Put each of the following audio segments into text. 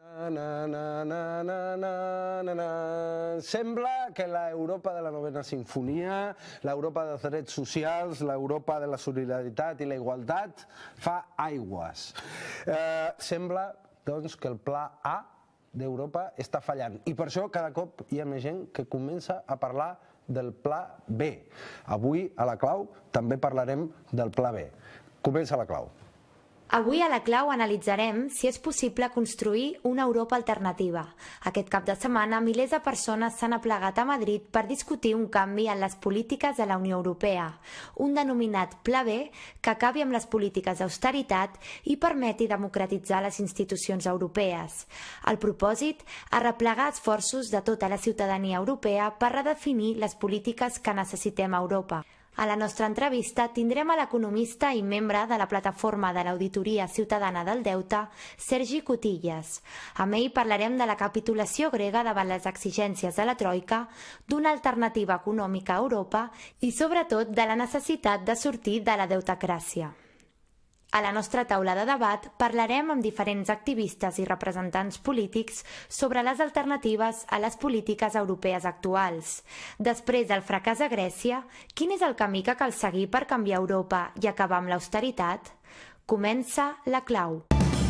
Sembla que l'Europa de la novena sinfonia, l'Europa dels drets socials, l'Europa de la solidaritat i la igualtat fa aigües. Sembla, doncs, que el pla A d'Europa està fallant i per això cada cop hi ha més gent que comença a parlar del pla B. Avui a La Clau també parlarem del pla B. Comença La Clau. Avui a La Clau analitzarem si és possible construir una Europa alternativa. Aquest cap de setmana, milers de persones s'han aplegat a Madrid per discutir un canvi en les polítiques de la Unió Europea, un denominat Pla B que acabi amb les polítiques d'austeritat i permeti democratitzar les institucions europees. El propòsit, arreplegar esforços de tota la ciutadania europea per redefinir les polítiques que necessitem a Europa. A la nostra entrevista tindrem a l'economista i membre de la plataforma de l'Auditoria Ciutadana del Deute, Sergi Cotillas. Amb ell parlarem de la capitulació grega davant les exigències de la Troika, d'una alternativa econòmica a Europa i, sobretot, de la necessitat de sortir de la deutecràcia. A la nostra taula de debat parlarem amb diferents activistes i representants polítics sobre les alternatives a les polítiques europees actuals. Després del fracàs a Grècia, quin és el camí que cal seguir per canviar Europa i acabar amb l'austeritat? Comença La Clau.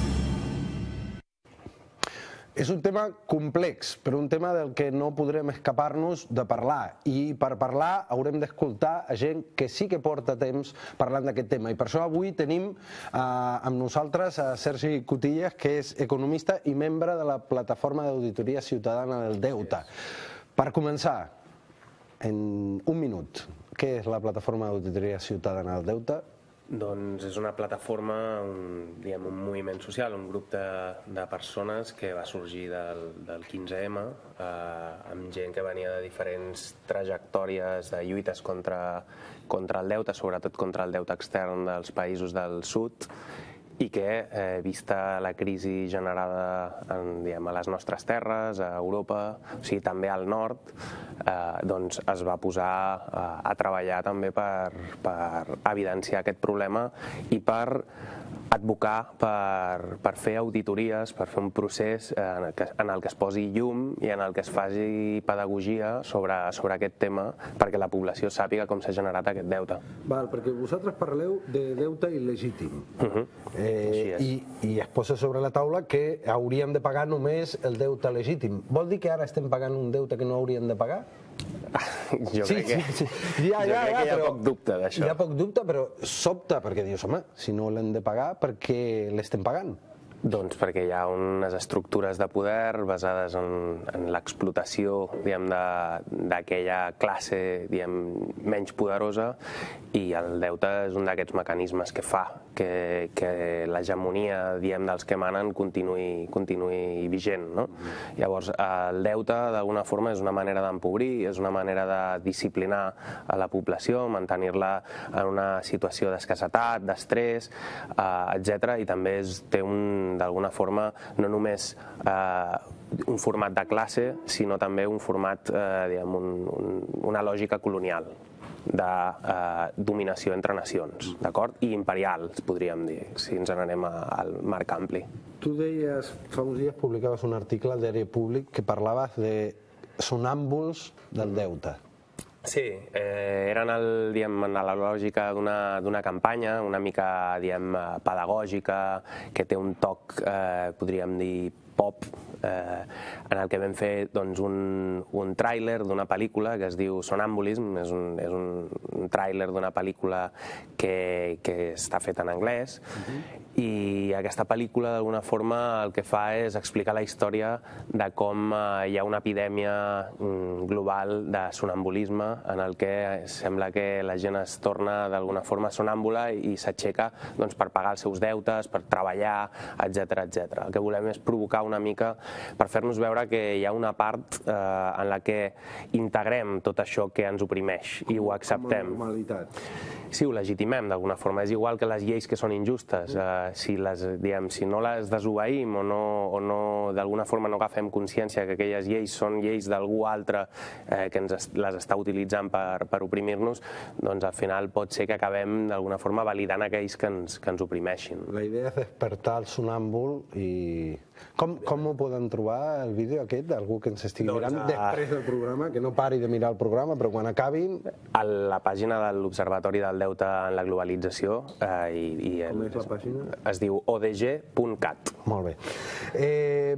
És un tema complex, però un tema del que no podrem escapar-nos de parlar. I per parlar haurem d'escoltar a gent que sí que porta temps parlant d'aquest tema. I per això avui tenim amb nosaltres a Sergi Cotillas, que és economista i membre de la Plataforma d'Auditoria Ciutadana del Deute. Per començar, en un minut, què és la Plataforma d'Auditoria Ciutadana del Deute? Doncs és una plataforma, un moviment social, un grup de persones que va sorgir del 15M, amb gent que venia de diferents trajectòries de lluites contra el deute, sobretot contra el deute extern dels països del sud, i que, vista la crisi generada a les nostres terres, a Europa, o sigui, també al nord, doncs es va posar a treballar també per evidenciar aquest problema i per advocar per fer auditories, per fer un procés en el que es posi llum i en el que es faci pedagogia sobre aquest tema perquè la població sàpiga com s'ha generat aquest deute. Val, perquè vosaltres parleu de deute il·legítim i es posa sobre la taula que hauríem de pagar només el deute legítim. Vol dir que ara estem pagant un deute que no hauríem de pagar? Jo crec que hi ha poc dubte d'això. Hi ha poc dubte, però sobta, perquè dius, home, si no l'hem de pagar, per què l'estem pagant? Doncs perquè hi ha unes estructures de poder basades en l'explotació d'aquella classe menys poderosa i el deute és un d'aquests mecanismes que fa que l'hegemonia dels que manen continuï vigent. Llavors, el deute d'alguna forma és una manera d'empobrir, és una manera de disciplinar a la població, mantenir-la en una situació d'escassetat, d'estrès, etc. I també té d'alguna forma no només un format de classe, sinó també un format, una lògica colonial de dominació entre nacions, d'acord? I imperials, podríem dir, si ens n'anem al marc ampli. Tu deies, fa uns dies publicaves un article al Diari Públic que parlaves de sonàmbuls del deute. Sí, eren en la lògica d'una campanya una mica pedagògica, que té un toc, podríem dir, pop, en el que vam fer un tràiler d'una pel·lícula que es diu Sonambulism. És un tràiler d'una pel·lícula que està feta en anglès i aquesta pel·lícula d'alguna forma el que fa és explicar la història de com hi ha una epidèmia global de sonambulisme en el que sembla que la gent es torna d'alguna forma sonàmbula i s'aixeca per pagar els seus deutes, per treballar, etc. El que volem és provocar una mica per fer-nos veure que hi ha una part en la que integrem tot això que ens oprimeix i ho acceptem. Com a normalitat. Sí, ho legitimem d'alguna forma. És igual que les lleis que són injustes. Si no les desobeïm o no d'alguna forma no agafem consciència que aquelles lleis són lleis d'algú altre que les està utilitzant per oprimir-nos, doncs al final pot ser que acabem d'alguna forma validant aquells que ens oprimeixin. La idea és despertar el sonàmbul i... Com ho poden trobar, el vídeo aquest, d'algú que ens estigui mirant després del programa, que no pari de mirar el programa, però quan acabin... A la pàgina de l'Observatori del Deute en la Globalització. Com és la pàgina? Es diu odg.cat. Molt bé.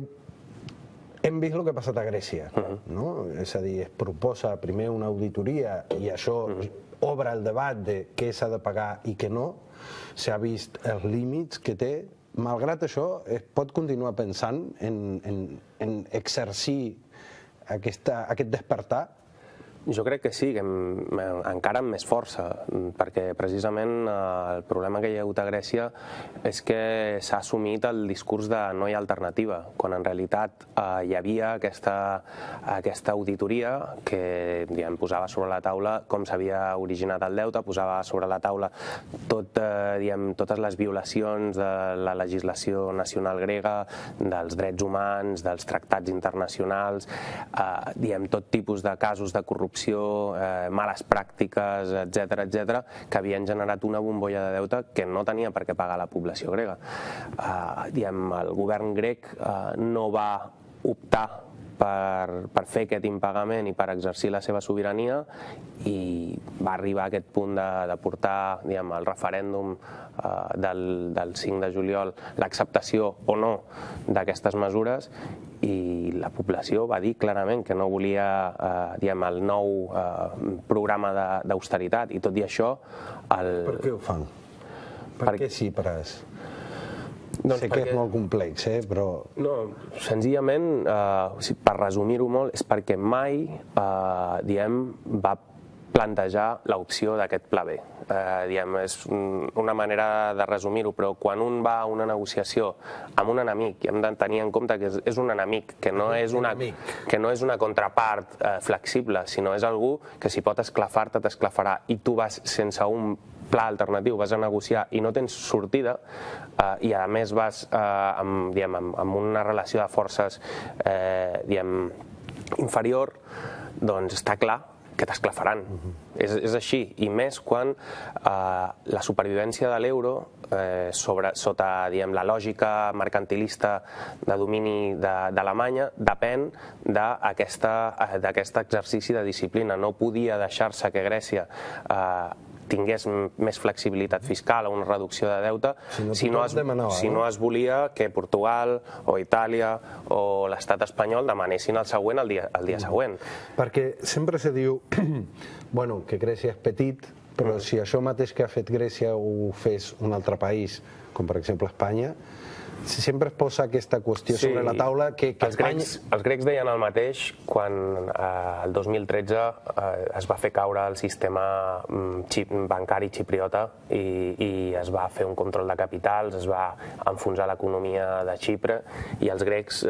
Hem vist el que ha passat a Grècia, no? És a dir, es proposa primer una auditoria i això obre el debat de què s'ha de pagar i què no. S'ha vist els límits que té. Malgrat això, es pot continuar pensant en exercir aquest despertar? Jo crec que sí, encara amb més força, perquè precisament el problema que hi ha hagut a Grècia és que s'ha assumit el discurs de no hi ha alternativa, quan en realitat hi havia aquesta auditoria que posava sobre la taula com s'havia originat el deute, posava sobre la taula totes les violacions de la legislació nacional grega, dels drets humans, dels tractats internacionals, tot tipus de casos de corrupció, males pràctiques, etc., que havien generat una bombolla de deute que no tenia per què pagar la població grega. El govern grec no va optar per fer aquest impagament i per exercir la seva sobirania i va arribar a aquest punt de portar al referèndum del 5 de juliol l'acceptació o no d'aquestes mesures i la població va dir clarament que no volia el nou programa d'austeritat i tot i això... Per què ho fan? Per què sí, Pras? Sé que és molt complex, però... No, senzillament, per resumir-ho molt, és perquè mai va plantejar l'opció d'aquest pla B. És una manera de resumir-ho, però quan un va a una negociació amb un enemic, hem de tenir en compte que és un enemic, que no és una contrapart flexible, sinó és algú que si pot esclafar-te, t'esclafarà, i tu vas sense un pla alternatiu, vas a negociar i no tens sortida i a més vas amb una relació de forces inferior, doncs està clar que t'esclafaran. És així, i més quan la supervivència de l'euro sota la lògica mercantilista de domini d'Alemanya depèn d'aquest exercici de disciplina. No podia deixar-se que Grècia tingués més flexibilitat fiscal o una reducció de deute si no es volia que Portugal o Itàlia o l'estat espanyol demanessin el següent el dia següent. Perquè sempre se diu que Grècia és petit, però si això mateix que ha fet Grècia ho fes un altre país, com per exemple Espanya, sempre es posa aquesta qüestió sobre la taula que Espanya... Els grecs deien el mateix quan el 2013 es va fer caure el sistema bancari xipriota i es va fer un control de capitals, es va enfonsar l'economia de Xipre i els grecs,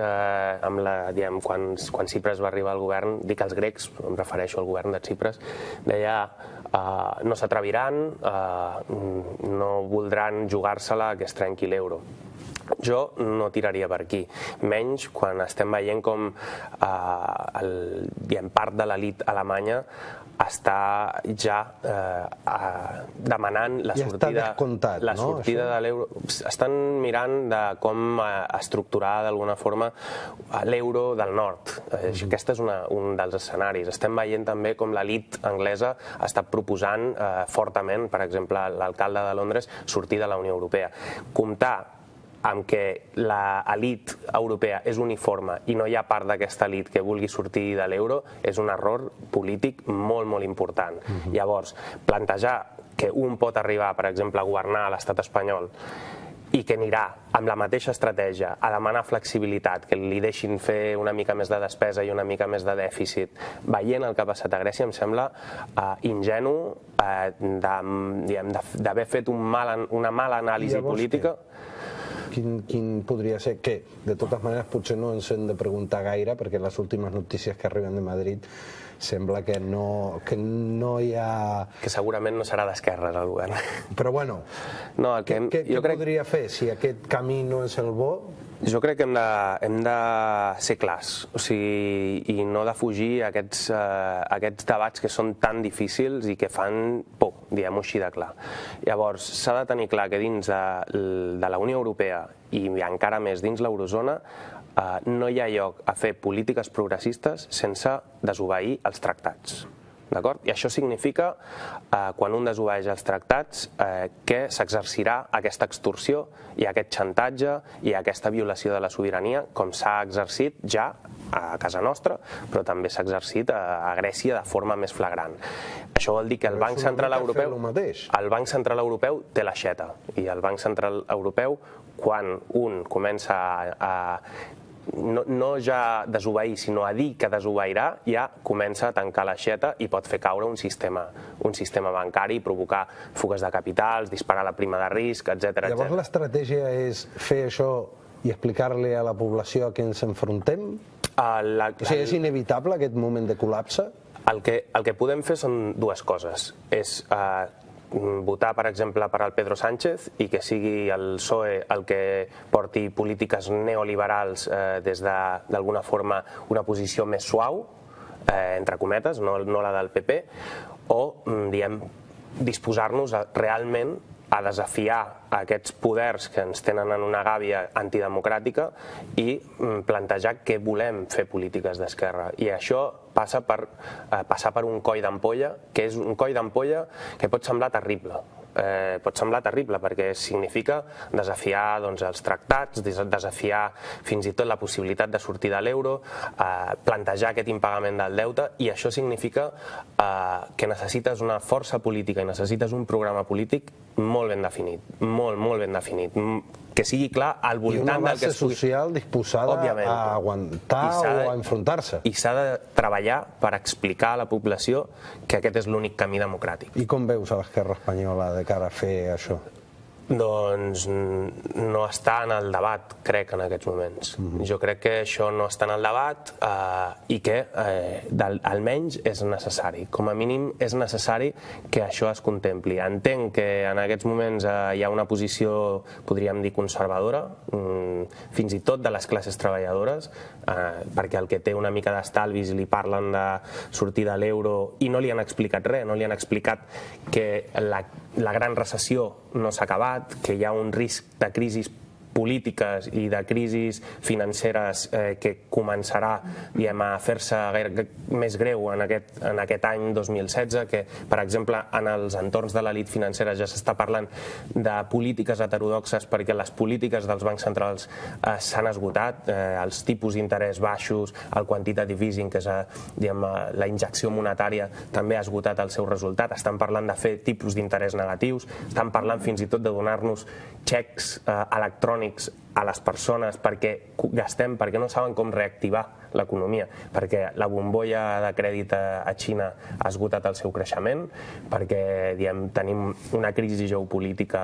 quan Xipres va arribar al govern, dic els grecs, em refereixo al govern de Xipres, deia no s'atreviran, no voldran jugar-se-la que es trenqui l'euro. Jo no tiraria per aquí, menys quan estem veient com part de l'elit alemanya està ja demanant la sortida de l'euro. Estan mirant de com estructurar d'alguna forma l'euro del nord. Aquest és un dels escenaris. Estem veient també com l'elit anglesa està proposant fortament, per exemple, l'alcalde de Londres, sortir de la Unió Europea. Comptar amb que l'elit europea és uniforme i no hi ha part d'aquesta elit que vulgui sortir de l'euro és un error polític molt, molt important. Llavors, plantejar que un pot arribar, per exemple, a governar a l'estat espanyol i que anirà amb la mateixa estratègia a demanar flexibilitat, que li deixin fer una mica més de despesa i una mica més de dèficit, veient el que ha passat a Grècia, em sembla ingenu d'haver fet una mala anàlisi política. Quin podria ser? Que, de totes maneres, potser no ens hem de preguntar gaire, perquè les últimes notícies que arriben de Madrid sembla que no hi ha... Que segurament no serà d'esquerres el govern. Però bueno, què podria fer si aquest camí no és el bo? Jo crec que hem de ser clars, i no defugir aquests debats que són tan difícils i que fan por, diguem-ho així de clar. Llavors, s'ha de tenir clar que dins de la Unió Europea i encara més dins l'eurozona no hi ha lloc a fer polítiques progressistes sense desobeir els tractats. I això significa, quan un desobeeix els tractats, que s'exercirà aquesta extorsió i aquest xantatge i aquesta violació de la sobirania, com s'ha exercit ja a casa nostra, però també s'ha exercit a Grècia de forma més flagrant. Això vol dir que el Banc Central Europeu té l'aixeta, i el Banc Central Europeu, quan un comença a no ja desobeir, sinó a dir que desobeirà, ja comença a tancar l'aixeta i pot fer caure un sistema bancari, provocar fugues de capitals, disparar la prima de risc, etc. Llavors l'estratègia és fer això i explicar-li a la població a què ens enfrontem? O sigui, és inevitable aquest moment de col·lapse? El que podem fer són dues coses. És votar, per exemple, per al Pedro Sánchez i que sigui el PSOE el que porti polítiques neoliberals des d'alguna forma una posició més suau, entre cometes, no la del PP, o disposar-nos realment a desafiar aquests poders que ens tenen en una gàbia antidemocràtica i plantejar que volem fer polítiques d'esquerra. I això passa per passar per un coll d'ampolla, que és un coll d'ampolla que pot semblar terrible. Pot semblar terrible perquè significa desafiar els tractats, desafiar fins i tot la possibilitat de sortir de l'euro, plantejar aquest impagament del deute, i això significa que necessites una força política i necessites un programa polític molt ben definit, molt ben definit, que sigui clar al voltant del que es pugui... I una base social disposada a aguantar o a enfrontar-se. I s'ha de treballar per explicar a la població que aquest és l'únic camí democràtic. I com veus a l'esquerra espanyola de cara a fer això? Doncs no està en el debat, crec, en aquests moments. Jo crec que això no està en el debat i que almenys és necessari. Com a mínim és necessari que això es contempli. Entenc que en aquests moments hi ha una posició, podríem dir, conservadora, fins i tot de les classes treballadores, perquè el que té una mica d'estalvis li parlen de sortir de l'euro i no li han explicat res, no li han explicat que la gran recessió no s'ha acabat, que hi ha un risc de crisis polítiques i de crisis financeres que començarà a fer-se més greu en aquest any 2016, que, per exemple, en els entorns de l'elit financera ja s'està parlant de polítiques heterodoxes perquè les polítiques dels bancs centrals s'han esgotat, els tipus d'interès baixos, el quantitative easing, que és la injecció monetària, també ha esgotat el seu resultat. Estan parlant de fer tipus d'interès negatius, estan parlant fins i tot de donar-nos xecs electrònics a les persones perquè gastem, perquè no saben com reactivar l'economia, perquè la bombolla de crèdit a Xina ha esgotat el seu creixement, perquè tenim una crisi geopolítica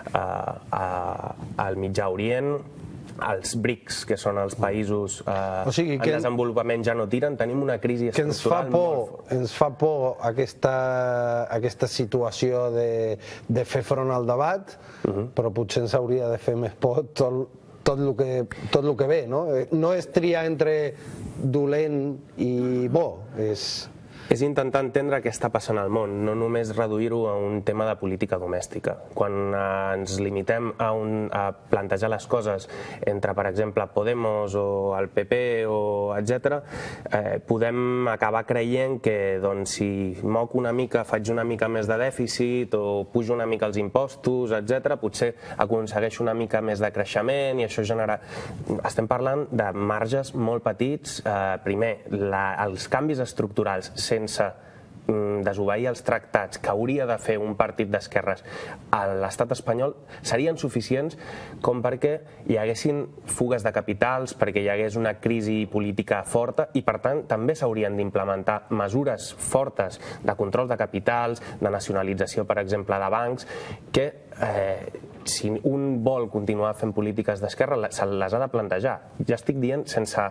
al Mitjà Orient, els BRICS, que són els països en desenvolupament, ja no tiren, tenim una crisi estructural molt forta. Ens fa por aquesta situació de fer front al debat, però potser ens hauria de fer més por tot el que ve, no? No és triar entre dolent i bo, és intentar entendre què està passant al món, no només reduir-ho a un tema de política domèstica. Quan ens limitem a plantejar les coses entre, per exemple, Podemos o el PP, etc., podem acabar creient que si moc una mica, faig una mica més de dèficit o pujo una mica els impostos, etc., potser aconsegueixo una mica més de creixement i això genera... Estem parlant de marges molt petits. Primer, els canvis estructurals sense desobeir els tractats que hauria de fer un partit d'esquerres a l'estat espanyol serien suficients com perquè hi haguessin fugues de capitals, perquè hi hagués una crisi política forta i, per tant, també s'haurien d'implementar mesures fortes de control de capitals, de nacionalització, per exemple, de bancs, que si un vol continuar fent polítiques d'esquerra se les ha de plantejar. Ja estic dient sense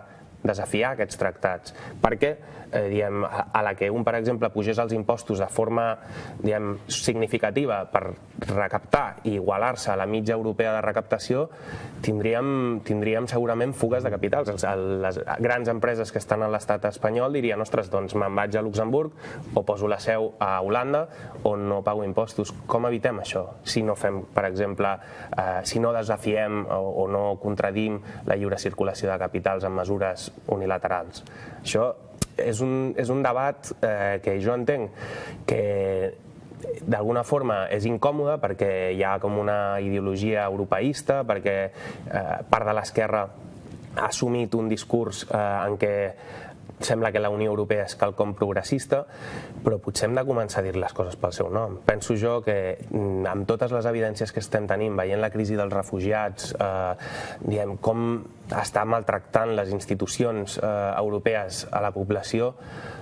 desafiar aquests tractats, perquè a la que per exemple, pugés els impostos de forma significativa per recaptar i igualar-se a la mitja europea de recaptació, tindríem segurament fugues de capitals. Les grans empreses que estan a l'estat espanyol dirien, ostres, doncs me'n vaig a Luxemburg o poso la seu a Holanda on no pago impostos. Com evitem això? Si no fem, per exemple, si no desafiem o no contradim la lliure circulació de capitals amb mesures unilaterals. Això és un debat que jo entenc que d'alguna forma és incòmode perquè hi ha com una ideologia europeista, perquè part de l'esquerra ha assumit un discurs en què sembla que la Unió Europea és quelcom progressista, però potser hem de començar a dir les coses pel seu nom. Penso jo que amb totes les evidències que estem tenint, veient la crisi dels refugiats, com està maltractant les institucions europees a la població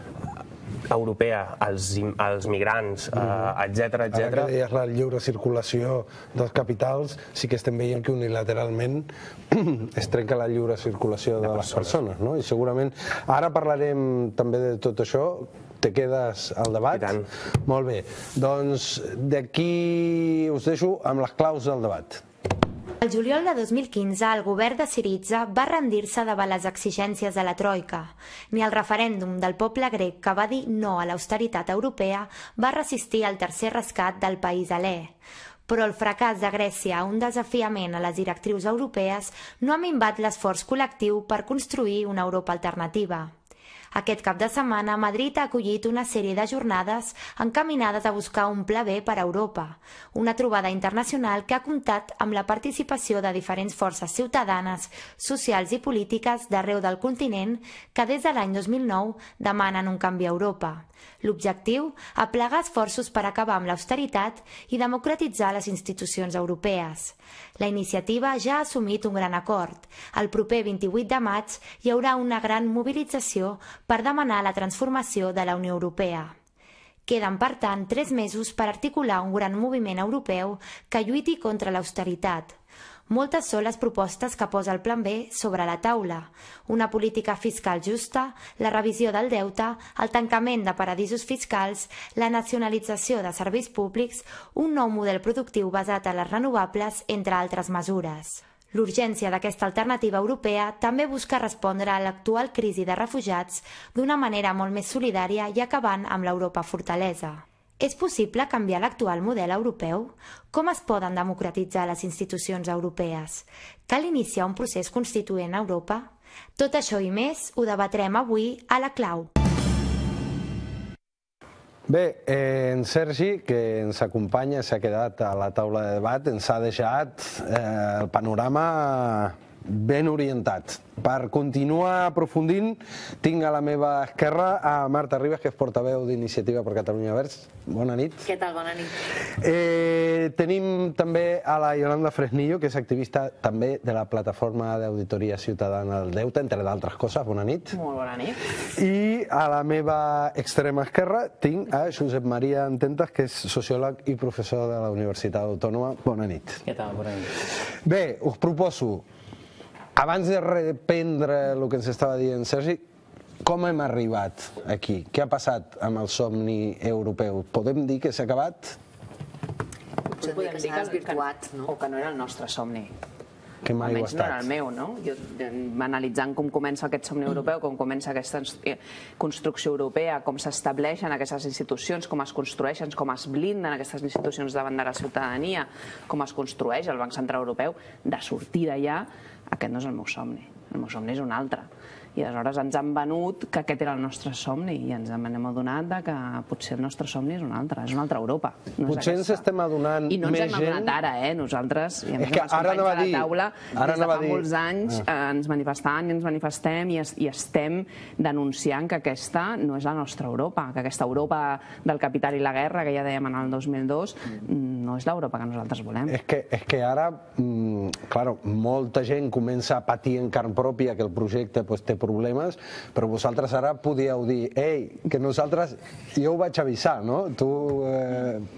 europea, als migrants, etcètera, etcètera. Ara que deies la lliure circulació dels capitals, sí que estem veient que unilateralment es trenca la lliure circulació de les persones, no? I segurament ara parlarem també de tot això. Te quedes al debat? I tant. Molt bé. Doncs d'aquí us deixo amb les claus del debat. El juliol de 2015, el govern de Syriza va rendir-se davant les exigències de la Troika. Ni el referèndum del poble grec que va dir no a l'austeritat europea va resistir al tercer rescat del país helè. Però el fracàs de Grècia a un desafiament a les directrius europees no ha minvat l'esforç col·lectiu per construir una Europa alternativa. Aquest cap de setmana, Madrid ha acollit una sèrie de jornades encaminades a buscar un pla B per a Europa, una trobada internacional que ha comptat amb la participació de diferents forces ciutadanes, socials i polítiques d'arreu del continent que des de l'any 2009 demanen un canvi a Europa. L'objectiu, aplegar esforços per acabar amb l'austeritat i democratitzar les institucions europees. La iniciativa ja ha assumit un gran acord. El proper 28 de maig hi haurà una gran mobilització per demanar la transformació de la Unió Europea. Queden, per tant, 3 mesos per articular un gran moviment europeu que lluiti contra l'austeritat. Moltes són les propostes que posa el Plan B sobre la taula. Una política fiscal justa, la revisió del deute, el tancament de paradisos fiscals, la nacionalització de serveis públics, un nou model productiu basat en les renovables, entre altres mesures. L'urgència d'aquesta alternativa europea també busca respondre a l'actual crisi de refugiats d'una manera molt més solidària i acabant amb l'Europa fortalesa. És possible canviar l'actual model europeu? Com es poden democratitzar les institucions europees? Cal iniciar un procés constituent a Europa? Tot això i més ho debatrem avui a La Clau. Bé, en Sergi, que ens acompanya, s'ha quedat a la taula de debat, ens ha deixat el panorama ben orientat. Per continuar aprofundint, tinc a la meva esquerra a Marta Ribas, que és portaveu d'Iniciativa per Catalunya Verds. Bona nit. Què tal? Bona nit. Tenim també a la Yolanda Fresnillo, que és activista també de la Plataforma d'Auditoria Ciutadana del Deute, entre d'altres coses. Bona nit. Molt bona nit. I a la meva extrema esquerra tinc a Josep Maria Ententes, que és sociòleg i professor de la Universitat Autònoma. Bona nit. Què tal? Bona nit. Bé, us proposo, abans de reprendre el que ens estava dient Sergi, com hem arribat aquí? Què ha passat amb el somni europeu? Podem dir que s'ha acabat? Potser podem dir que s'ha desvirtuat, o que no era el nostre somni. Que mai ho ha Almenys no era estat. el meu, no? Jo, analitzant com comença aquest somni europeu, com comença aquesta construcció europea, com s'estableixen aquestes institucions, com es construeixen, com es blinden aquestes institucions davant de la ciutadania, com es construeix el Banc Central Europeu, de sortida ja, aquest no és el meu somni. El meu somni és un altre. I aleshores ens han venut que aquest era el nostre somni i ens hem adonat que potser el nostre somni és una altra Europa. Potser ens estem adonant més gent... I no ens hem adonat ara, nosaltres, i a més els companys de la taula, des de fa molts anys ens manifestem i manifestem i estem denunciant que aquesta no és la nostra Europa, que aquesta Europa del capital i la guerra, que ja dèiem en el 2002, no és l'Europa que nosaltres volem. És que ara, clar, molta gent comença a patir en carn pròpia que el projecte té problemes, però vosaltres ara podíeu dir, ei, que nosaltres, jo ho vaig avisar, no? Tu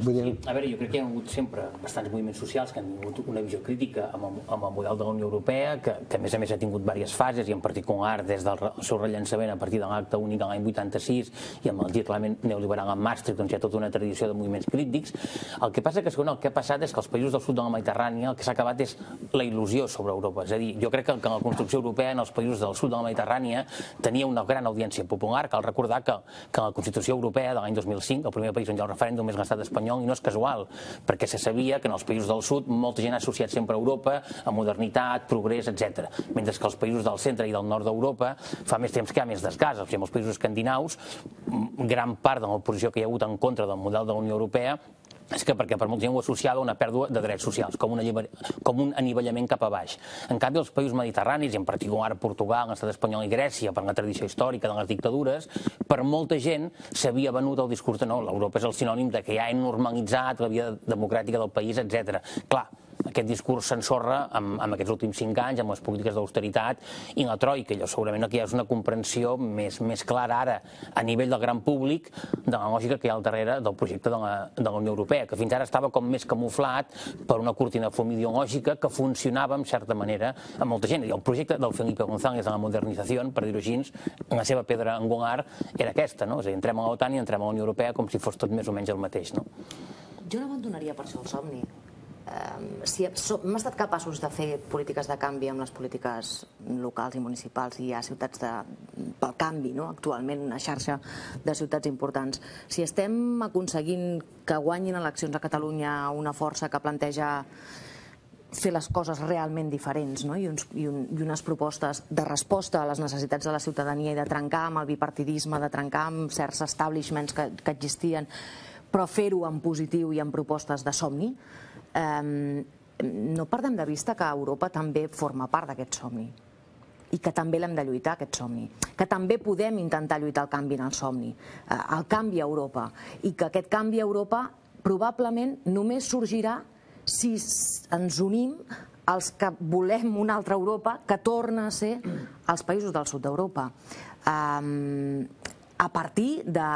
A veure, jo crec que hi ha hagut sempre bastants moviments socials que han tingut una visió crítica amb el model de la Unió Europea, que a més ha tingut diverses fases, i en particular des del seu rellançament a partir de l'acte únic de l'any 86 i amb el reglament neoliberal en Maastricht, doncs hi ha tota una tradició de moviments crítics. El que passa que, segons el que ha passat, és que els països del sud de la Mediterrània el que s'ha acabat és la il·lusió sobre Europa. És a dir, jo crec que la construcció europea en els països del sud de la Mediterrània tenia una gran audiència popular. Cal recordar que la Constitució Europea de l'any 2005, el primer país on hi ha el referèndum és l'estat espanyol, i no és casual, perquè se sabia que en els països del sud molta gent ha associat sempre a Europa, a modernitat, progrés, etc. Mentre que els països del centre i del nord d'Europa fa més temps que hi ha més desgast. Els països escandinaus, gran part de l'oposició que hi ha hagut en contra del model de la Unió Europea és que perquè per molta gent ho associava a una pèrdua de drets socials, com un anivellament cap a baix. En canvi, els països mediterranis, i en particular Portugal, l'estat espanyol i Grècia, per la tradició històrica de les dictadures, per molta gent s'havia venut el discurs de no, l'Europa és el sinònim de que ja hem normalitzat la vida democràtica del país, etc. Clar, aquest discurs s'ensorra amb aquests últims 5 anys, amb les polítiques d'austeritat i la troica. Allò segurament aquí hi ha una comprensió més clara ara a nivell del gran públic de la lògica que hi ha al darrere del projecte de la Unió Europea, que fins ara estava com més camuflat per una cortina de fum ideològica que funcionava en certa manera amb molta gent. I el projecte del Felipe González de la modernització, per dir-ho així, la seva pedra angular era aquesta, no? És a dir, entrem a l'OTAN i entrem a la Unió Europea com si fos tot més o menys el mateix, no? Jo no abandonaria per això el somni. Si hem estat capaços de fer polítiques de canvi amb les polítiques locals i municipals, i hi ha ciutats pel canvi, actualment una xarxa de ciutats importants, si estem aconseguint que guanyin eleccions a Catalunya una força que planteja fer les coses realment diferents, i unes propostes de resposta a les necessitats de la ciutadania i de trencar amb el bipartidisme, de trencar amb certs establishments que existien, però fer-ho en positiu i en propostes de somni, no perdem de vista que Europa també forma part d'aquest somni i que també l'hem de lluitar, aquest somni, que també podem intentar lluitar el canvi en el somni, el canvi a Europa, i que aquest canvi a Europa probablement només sorgirà si ens unim els que volem una altra Europa que torna a ser els països del sud d'Europa, a partir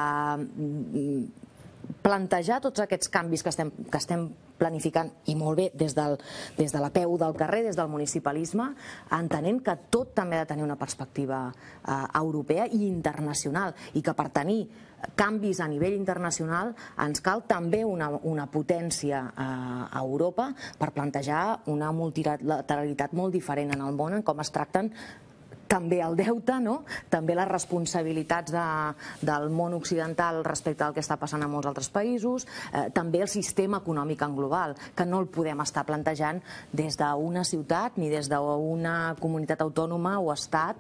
de plantejar tots aquests canvis que estem planificant, i molt bé, des de la peu del carrer, des del municipalisme, entenent que tot també ha de tenir una perspectiva europea i internacional, i que per tenir canvis a nivell internacional ens cal també una potència a Europa per plantejar una multilateralitat molt diferent en el món, en com es tracten també el deute, també les responsabilitats del món occidental respecte al que està passant a molts altres països, també el sistema econòmic en global, que no el podem estar plantejant des d'una ciutat ni des d'una comunitat autònoma o estat,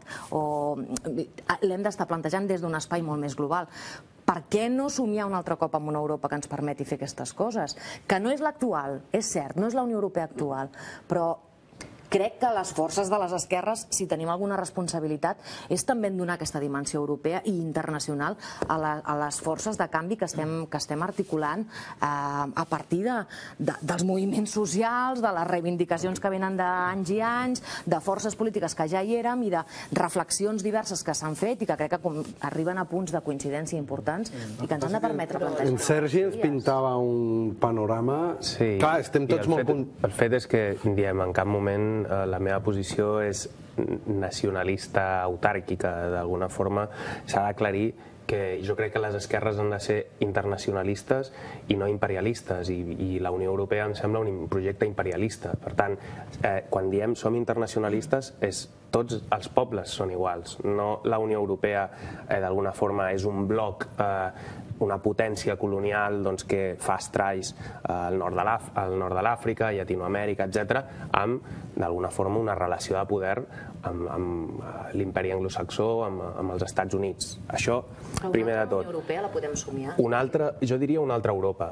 l'hem d'estar plantejant des d'un espai molt més global. Per què no somiar un altre cop amb una Europa que ens permeti fer aquestes coses? Que no és l'actual, és cert, no és la Unió Europea actual, però crec que les forces de les esquerres, si tenim alguna responsabilitat, és també en donar aquesta dimensió europea i internacional a les forces de canvi que estem articulant a partir dels moviments socials, de les reivindicacions que venen d'anys i anys, de forces polítiques que ja hi érem i de reflexions diverses que s'han fet i que crec que arriben a punts de coincidència importants i que ens han de permetre plantejar. En Sergi ens pintava un panorama... Clar, estem tots molt... El fet és que, diem, en cap moment la meva posició és nacionalista autàrquica, d'alguna forma. S'ha d'aclarir que jo crec que les esquerres han de ser internacionalistes i no imperialistes, i la Unió Europea em sembla un projecte imperialista. Per tant, quan diem som internacionalistes, tots els pobles són iguals. No la Unió Europea, d'alguna forma, és un bloc, una potència colonial que fa estralls al nord de l'Àfrica, Llatinoamèrica, etc., amb, d'alguna forma, una relació de poder amb l'imperi anglosaxó, amb els Estats Units. Això, primer de tot. La Unió Europea la podem somiar? Jo diria una altra Europa,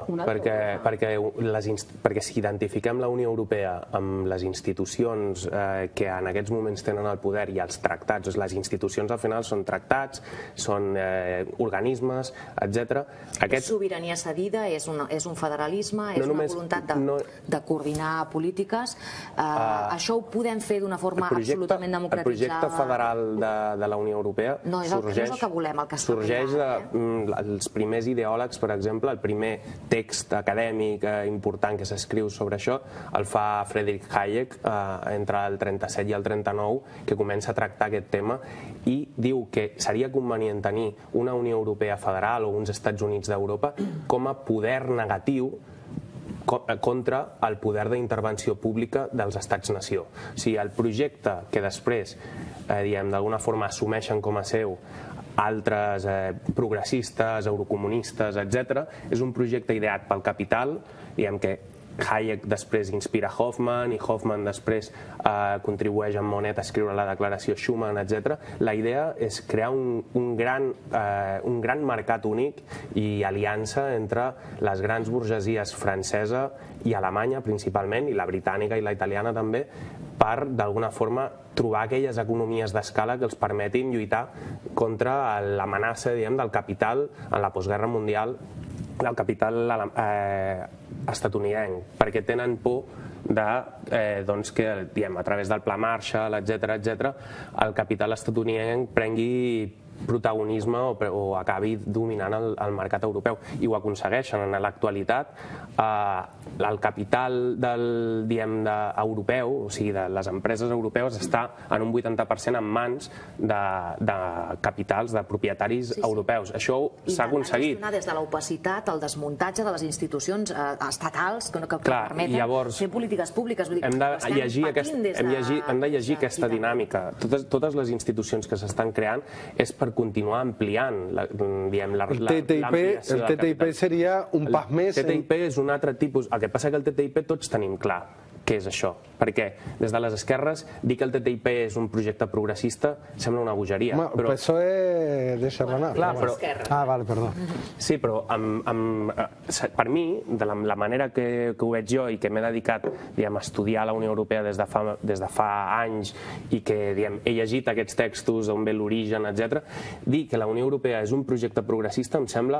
perquè si identifiquem la Unió Europea amb les institucions que en aquests moments tenen tenen el poder i els tractats, les institucions al final són tractats, són organismes, etc. És sobirania cedida, és un federalisme, és una voluntat de coordinar polítiques. Això ho podem fer d'una forma absolutament democratitzada. El projecte federal de la Unió Europea sorgeix el que volem, el que està dels primers ideòlegs, per exemple, el primer text acadèmic important que s'escriu sobre això el fa Friedrich Hayek entre el 37 i el 39, que comença a tractar aquest tema i diu que seria convenient tenir una Unió Europea federal o uns Estats Units d'Europa com a poder negatiu contra el poder d'intervenció pública dels estats-nació. O sigui, el projecte que després, d'alguna forma, assumeixen com a seu altres progressistes, eurocomunistes, etc., és un projecte ideat pel capital, diguem que Hayek després inspira Hoffman i Hoffman després contribueix amb Monnet a escriure la declaració Schuman, etc. La idea és crear un gran mercat únic i aliança entre les grans burgesies francesa i alemanya principalment, i la britànica i la italiana també, per d'alguna forma trobar aquelles economies d'escala que els permetin lluitar contra l'amenaça del capital en la postguerra mundial, del capital estatunidenc, perquè tenen por que a través del Pla Marshall, etc., el capital estatunidenc prengui protagonisme o acabi dominant el mercat europeu. I ho aconsegueixen. En l'actualitat, el capital europeu, o sigui, de les empreses europeus, està en un 80% en mans de capitals, de propietaris europeus. Això s'ha aconseguit. I des de l'opacitat, el desmuntatge de les institucions estatals que permeten fer polítiques públiques. Hem de llegir aquesta dinàmica. Totes les institucions que s'estan creant és per continuar ampliant l'ampliació. El TTIP seria un pas més. El TTIP és un altre tipus. El que passa que el TTIP tots tenim clar què és això. Perquè des de les esquerres dir que el TTIP és un projecte progressista sembla una bogeria. El PSOE deixa anar. Vale, perdó. Sí, però per mi, de la manera que ho veig jo i que m'he dedicat a estudiar la Unió Europea des de fa anys i que he llegit aquests textos d'on ve l'origen, etc., dir que la Unió Europea és un projecte progressista em sembla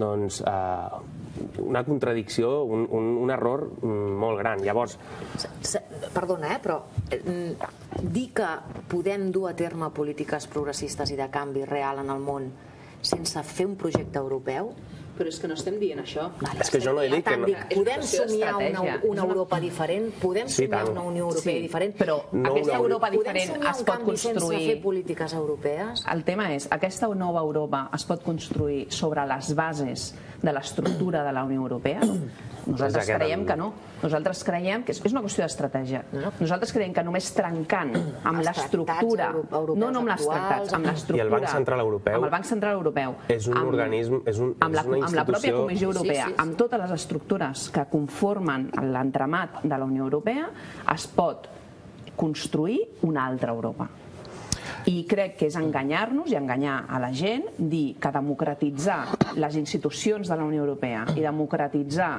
una contradicció, un error molt gran. Llavors... Perdona, però dir que podem dur a terme polítiques progressistes i de canvi real en el món sense fer un projecte europeu... Però és que no estem dient això. És que jo no he dit que no. Podem somiar una Europa diferent? Podem somiar una Unió Europea diferent? Però aquesta Europa diferent es pot construir... sense fer polítiques europees? El tema és, aquesta nova Europa es pot construir sobre les bases de l'estructura de la Unió Europea? Nosaltres creiem que no. Nosaltres creiem que és una qüestió d'estratègia. Nosaltres creiem que només trencant amb l'estructura, no amb les tractats, amb l'estructura... I el Banc Central Europeu... Amb el Banc Central Europeu. És un organisme, és una institució... Amb la pròpia Comissió Europea, amb totes les estructures que conformen l'entramat de la Unió Europea, es pot construir una altra Europa. I crec que és enganyar-nos i enganyar a la gent dir que democratitzar les institucions de la Unió Europea i democratitzar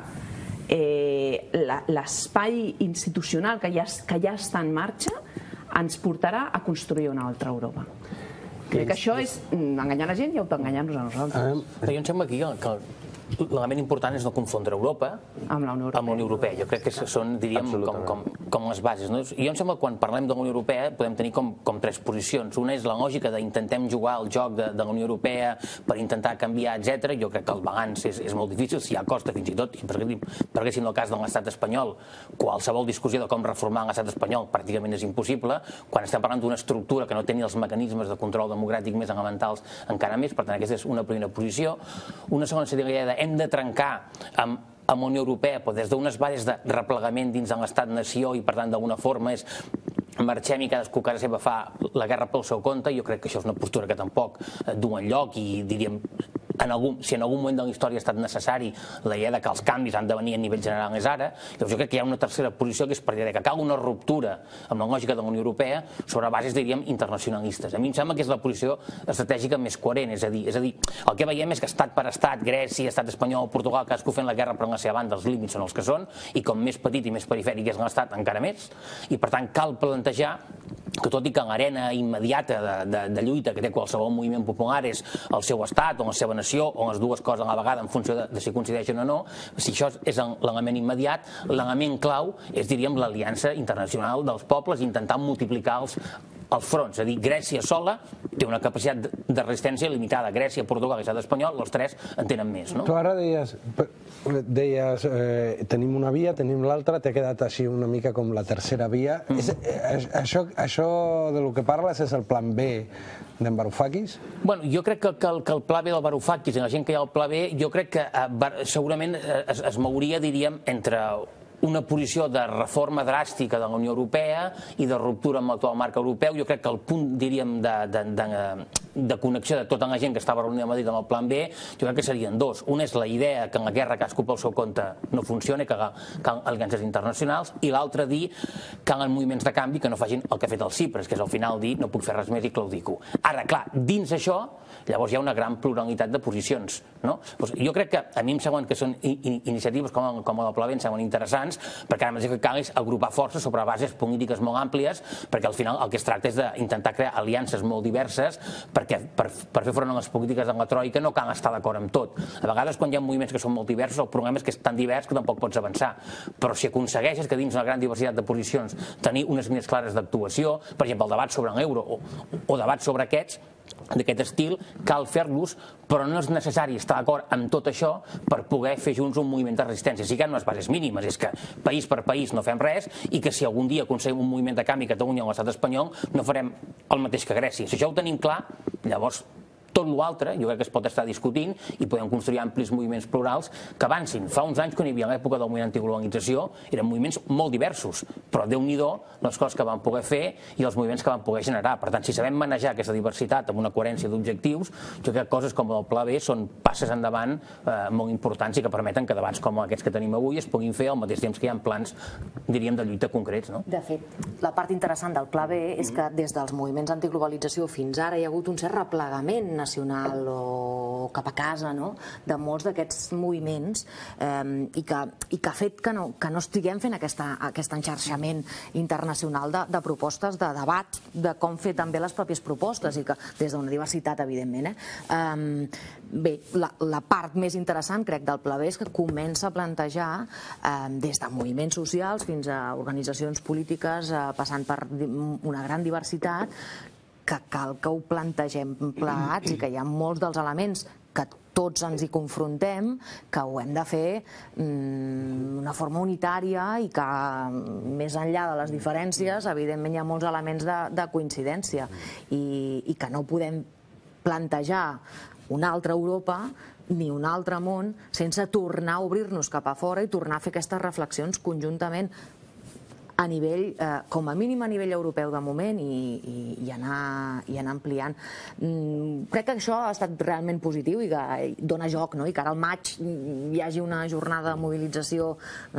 l'espai institucional que ja està en marxa ens portarà a construir una altra Europa. Crec que això és enganyar la gent i autoenganyar-nos a nosaltres. Però jo em sembla aquí que l'element important és no confondre Europa amb la Unió Europea. Jo crec que són, diríem, com les bases. I jo em sembla que quan parlem de la Unió Europea podem tenir com tres posicions. Una és la lògica d'intentem jugar al joc de la Unió Europea per intentar canviar, etc. Jo crec que el balanç és molt difícil, si hi ha costa fins i tot, perquè si en el cas de l'estat espanyol qualsevol discussió de com reformar l'estat espanyol pràcticament és impossible, quan estem parlant d'una estructura que no tenia els mecanismes de control democràtic més elementals encara més, per tant aquesta és una primera posició. Una segona seria la idea de hem de trencar amb la Unió Europea, però des d'unes bases de replegament dins de l'estat-nació i per tant d'alguna forma és marxem i cadascú a casa seva fa la guerra pel seu compte. Jo crec que això és una postura que tampoc du enlloc i diríem si en algun moment de la història ha estat necessari la idea que els canvis han de venir a nivell general és ara. Llavors jo crec que hi ha una tercera posició que és per dir que cal una ruptura amb la lògica de la Unió Europea sobre bases, diríem, internacionalistes. A mi em sembla que és la posició estratègica més coherent, és a dir, el que veiem és que estat per estat, Grècia, estat espanyol, Portugal, cadascú fent la guerra per la seva banda, els límits són els que són, i com més petit i més perifèric és l'estat, encara més, i per tant cal plantejar que tot i que l'arena immediata de lluita que té qualsevol moviment popular és el seu estat o la seva nació o les dues coses a la vegada en funció de si coincideixen o no, si això és l'element immediat, l'element clau és, diríem, l'aliança internacional dels pobles, intentar multiplicar els fronts. És a dir, Grècia sola té una capacitat de resistència limitada. Grècia, Portugal i l'estat espanyol, els tres en tenen més. Tu ara deies, tenim una via, tenim l'altra, t'ha quedat així una mica com la tercera via. Això de lo que parles és el plan B d'en Varoufakis? Bueno, jo crec que el pla B del Varoufakis i la gent que hi ha al pla B, jo crec que segurament es mouria, diríem, entre una posició de reforma dràstica de la Unió Europea i de ruptura amb l'actual marc europeu. Jo crec que el punt, diríem, de connexió de tota la gent que estava reunida a Madrid amb el plan B, jo crec que serien dos. Un és la idea que en la guerra cadascú pel seu compte no funciona, que cal aliances internacionals, i l'altre dir que calen moviments de canvi que no facin el que ha fet el Cipres, que és al final dir no puc fer res més i claudico. Ara, clar, dins això, llavors hi ha una gran pluralitat de posicions. Jo crec que a mi em semblen que són iniciatives com el Pla B em semblen interessants, perquè ara mateix el que cal és agrupar forces sobre bases polítiques molt àmplies, perquè al final el que es tracta és d'intentar crear aliances molt diverses, perquè per fer front a les polítiques de la troica no cal estar d'acord amb tot. A vegades quan hi ha moviments que són molt diversos el problema és que és tan divers que tampoc pots avançar, però si aconsegueixes que dins una gran diversitat de posicions tenir unes línies clares d'actuació, per exemple el debat sobre l'euro o debats sobre aquests, d'aquest estil, cal fer-los, però no és necessari estar d'acord amb tot això per poder fer junts un moviment de resistència. Sí que hi ha unes bases mínimes, és que país per país no fem res i que si algun dia aconseguim un moviment de canvi a Catalunya o a l'estat espanyol no farem el mateix que Grècia. Si això ho tenim clar, llavors tot l'altre jo crec que es pot estar discutint i podem construir amplis moviments plurals que avancin. Fa uns anys, quan hi havia l'època del moviment antiglobalització, eren moviments molt diversos, però Déu-n'hi-do les coses que van poder fer i els moviments que van poder generar. Per tant, si sabem manejar aquesta diversitat amb una coherència d'objectius, jo crec que coses com el Pla B són passes endavant molt importants i que permeten que debats com aquests que tenim avui es puguin fer al mateix temps que hi ha plans, diríem, de lluita concrets. De fet, la part interessant del Pla B és que des dels moviments antiglobalització fins ara hi ha hagut un cert replegament nacional o cap a casa de molts d'aquests moviments i que ha fet que no estiguem fent aquest enxarxament internacional de propostes, de debat, de com fer també les pròpies propostes i que des d'una diversitat, evidentment. Bé, la part més interessant, crec, del Pla B és que comença a plantejar des de moviments socials fins a organitzacions polítiques, passant per una gran diversitat, que cal que ho plantegem plegats i que hi ha molts dels elements que tots ens hi confrontem, que ho hem de fer d'una forma unitària i que, més enllà de les diferències, evidentment hi ha molts elements de coincidència i que no podem plantejar una altra Europa ni un altre món sense tornar a obrir-nos cap a fora i tornar a fer aquestes reflexions conjuntament a nivell, com a mínim a nivell europeu de moment i anar ampliant. Crec que això ha estat realment positiu i que dona joc, i que ara al maig hi hagi una jornada de mobilització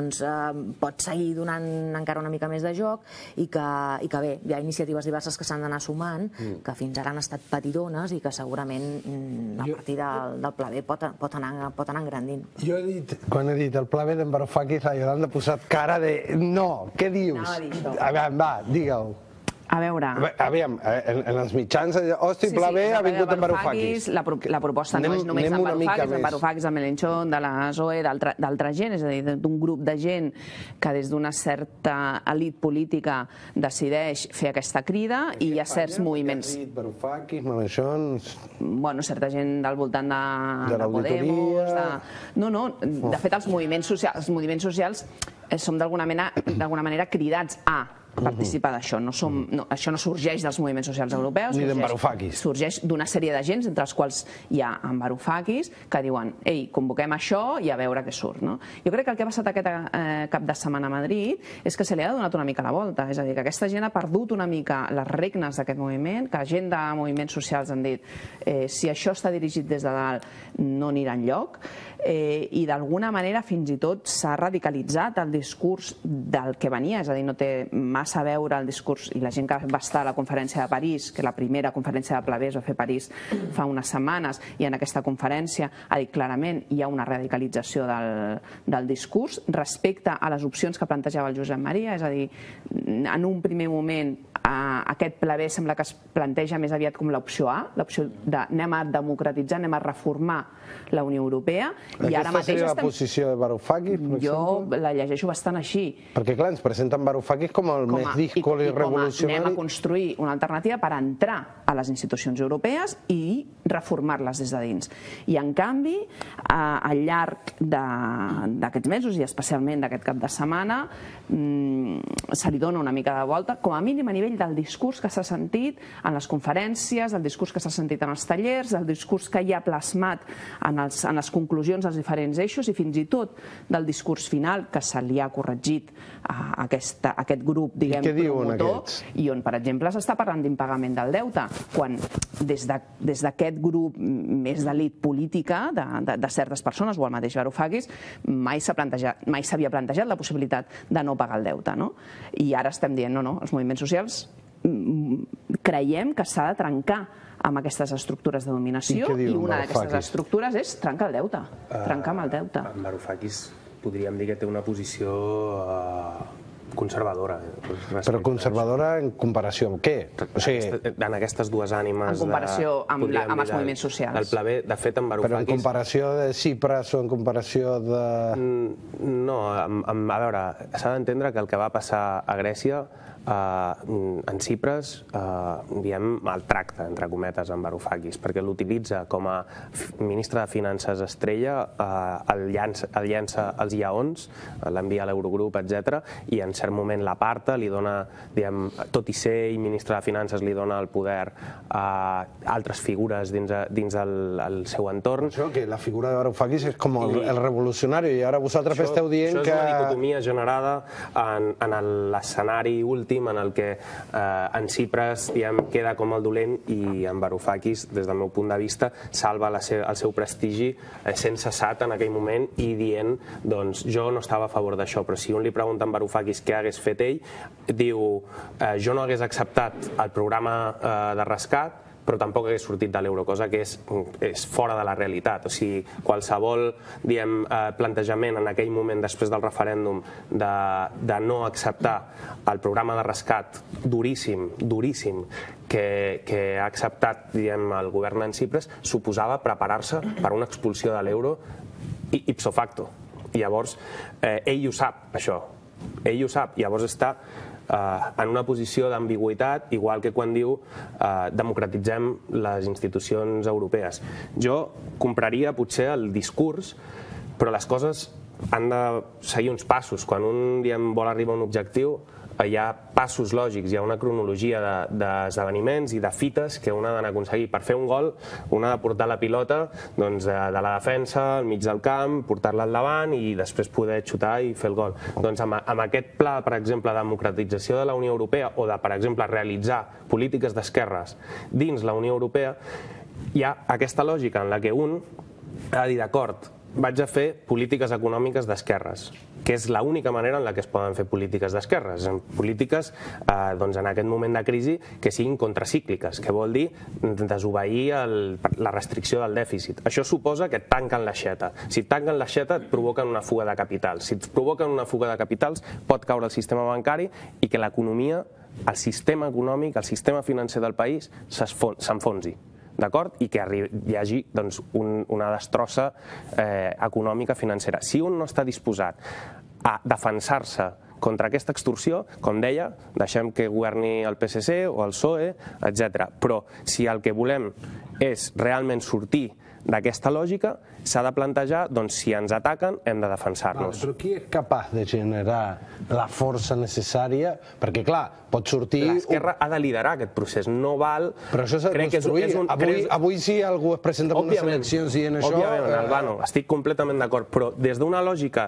pot seguir donant encara una mica més de joc i que bé, hi ha iniciatives diverses que s'han d'anar sumant, que fins ara han estat petitones i que segurament a partir del Pla B pot anar engrandint. Jo he dit, quan he dit el Pla B d'en Varoufakis, la Iolanda ha posat cara de no, què dius? Va, digue-ho. A veure... Aviam, en els mitjans, hosti, Pla B ha vingut en Varoufakis. La proposta no és només en Varoufakis, en Varoufakis, en Mélenchon, de la ZOE, d'altra gent, és a dir, d'un grup de gent que des d'una certa elit política decideix fer aquesta crida i hi ha certs moviments... Varoufakis, Mélenchon... Bueno, certa gent del voltant de Podemos... No, de fet, els moviments socials som d'alguna manera cridats a participar d'això. Això no sorgeix dels moviments socials europeus. Ni d'en Varoufakis. Sorgeix d'una sèrie de gens, entre els quals hi ha en Varoufakis, que diuen, ei, convoquem això i a veure què surt. Jo crec que el que ha passat aquest cap de setmana a Madrid és que se li ha donat una mica la volta. És a dir, que aquesta gent ha perdut una mica les regnes d'aquest moviment, que gent de moviments socials han dit si això està dirigit des de dalt no anirà enlloc, i d'alguna manera fins i tot s'ha radicalitzat el discurs del que venia, és a dir, no té massa a veure el discurs, i la gent que va estar a la conferència de París, que la primera conferència de Pla B es va fer a París fa unes setmanes, i en aquesta conferència ha dit clarament hi ha una radicalització del discurs respecte a les opcions que plantejava el Josep Maria, és a dir, en un primer moment aquest pla B sembla que es planteja més aviat com l'opció A, l'opció de anem a democratitzar, anem a reformar la Unió Europea. Aquesta seria la posició de Varoufakis, per exemple? Jo la llegeixo bastant així. Perquè, clar, ens presenten Varoufakis com el més díscol i revolucionari. Anem a construir una alternativa per entrar a les institucions europees i reformar-les des de dins. I, en canvi, al llarg d'aquests mesos, i especialment d'aquest cap de setmana, se li dona una mica de volta, com a mínim a nivell del discurs que s'ha sentit en les conferències, del discurs que s'ha sentit en els tallers, del discurs que hi ha plasmat en les conclusions dels diferents eixos i fins i tot del discurs final que se li ha corregit a aquest grup, diguem, promotor, i on, per exemple, s'està parlant d'impagament del deute, quan des d'aquest grup més d'elit política de certes persones, o el mateix Varoufakis, mai s'havia plantejat la possibilitat de no pagar el deute. I ara estem dient, no, els moviments socials creiem que s'ha de trencar amb aquestes estructures de dominació i una d'aquestes estructures és trencar el deute, trencar amb el deute. En Varoufakis podríem dir que té una posició conservadora. Però conservadora en comparació amb què? En aquestes dues ànimes... En comparació amb els moviments socials. El pla B, de fet, en Varoufakis... Però en comparació de Tsipras o en comparació de... No, a veure, s'ha d'entendre que el que va passar a Grècia en Tsipras, diem, maltracta, entre cometes, en Varoufakis, perquè l'utilitza com a ministre de Finances estrella, el llença als lleons, l'envia a l'Eurogrup, etc., i en cert moment l'aparta, li dona, diem, tot i ser ell ministre de Finances, li dona el poder a altres figures dins el seu entorn. Això, que la figura de Varoufakis és com el revolucionari, i ara vosaltres esteu dient que... Això és una dicotomia generada en l'escenari últim, en el que en Tsipras queda com el dolent i en Varoufakis, des del meu punt de vista, salva el seu prestigi sent cessat en aquell moment i dient, doncs, jo no estava a favor d'això, però si un li pregunta a en Varoufakis què hagués fet ell, diu, jo no hagués acceptat el programa de rescat, però tampoc hagués sortit de l'euro, cosa que és fora de la realitat. O sigui, qualsevol plantejament en aquell moment, després del referèndum, de no acceptar el programa de rescat duríssim, que ha acceptat el govern en Tsipras, suposava preparar-se per una expulsió de l'euro ipso facto. I llavors, ell ho sap, això. Ell ho sap. Llavors està en una posició d'ambigüitat, igual que quan diu democratitzem les institucions europees. Jo compraria potser el discurs, però les coses han de seguir uns passos. Quan un vol arribar a un objectiu, hi ha passos lògics, hi ha una cronologia d'esdeveniments i de fites que un ha d'anar a aconseguir. Per fer un gol, un ha de portar la pilota de la defensa al mig del camp, portar-la al davant i després poder xutar i fer el gol. Doncs amb aquest pla, per exemple, de democratització de la Unió Europea o de, per exemple, realitzar polítiques d'esquerres dins la Unió Europea, hi ha aquesta lògica en la que un ha de dir, d'acord, vaig a fer polítiques econòmiques d'esquerres, que és l'única manera en la que es poden fer polítiques d'esquerres, polítiques en aquest moment de crisi que siguin contracícliques, que vol dir desobeir la restricció del dèficit. Això suposa que et tanquen l'aixeta. Si et tanquen l'aixeta et provoquen una fuga de capitals. Si et provoquen una fuga de capitals pot caure el sistema bancari i que l'economia, el sistema econòmic, el sistema financer del país s'enfonsi. D'acord? I que hi hagi una destrossa econòmica financera. Si un no està disposat a defensar-se contra aquesta extorsió, com deia, deixem que governi el PSC o el PSOE, etc. Però si el que volem és realment sortir d'aquesta lògica, s'ha de plantejar, doncs, si ens ataquen, hem de defensar-nos. Però qui és capaç de generar la força necessària? Perquè, clar, pot sortir... L'esquerra ha de liderar aquest procés, no val... Però això s'ha de construir. Avui sí algú es presenta per unes eleccions dient això... Òbviament, Albano, estic completament d'acord, però des d'una lògica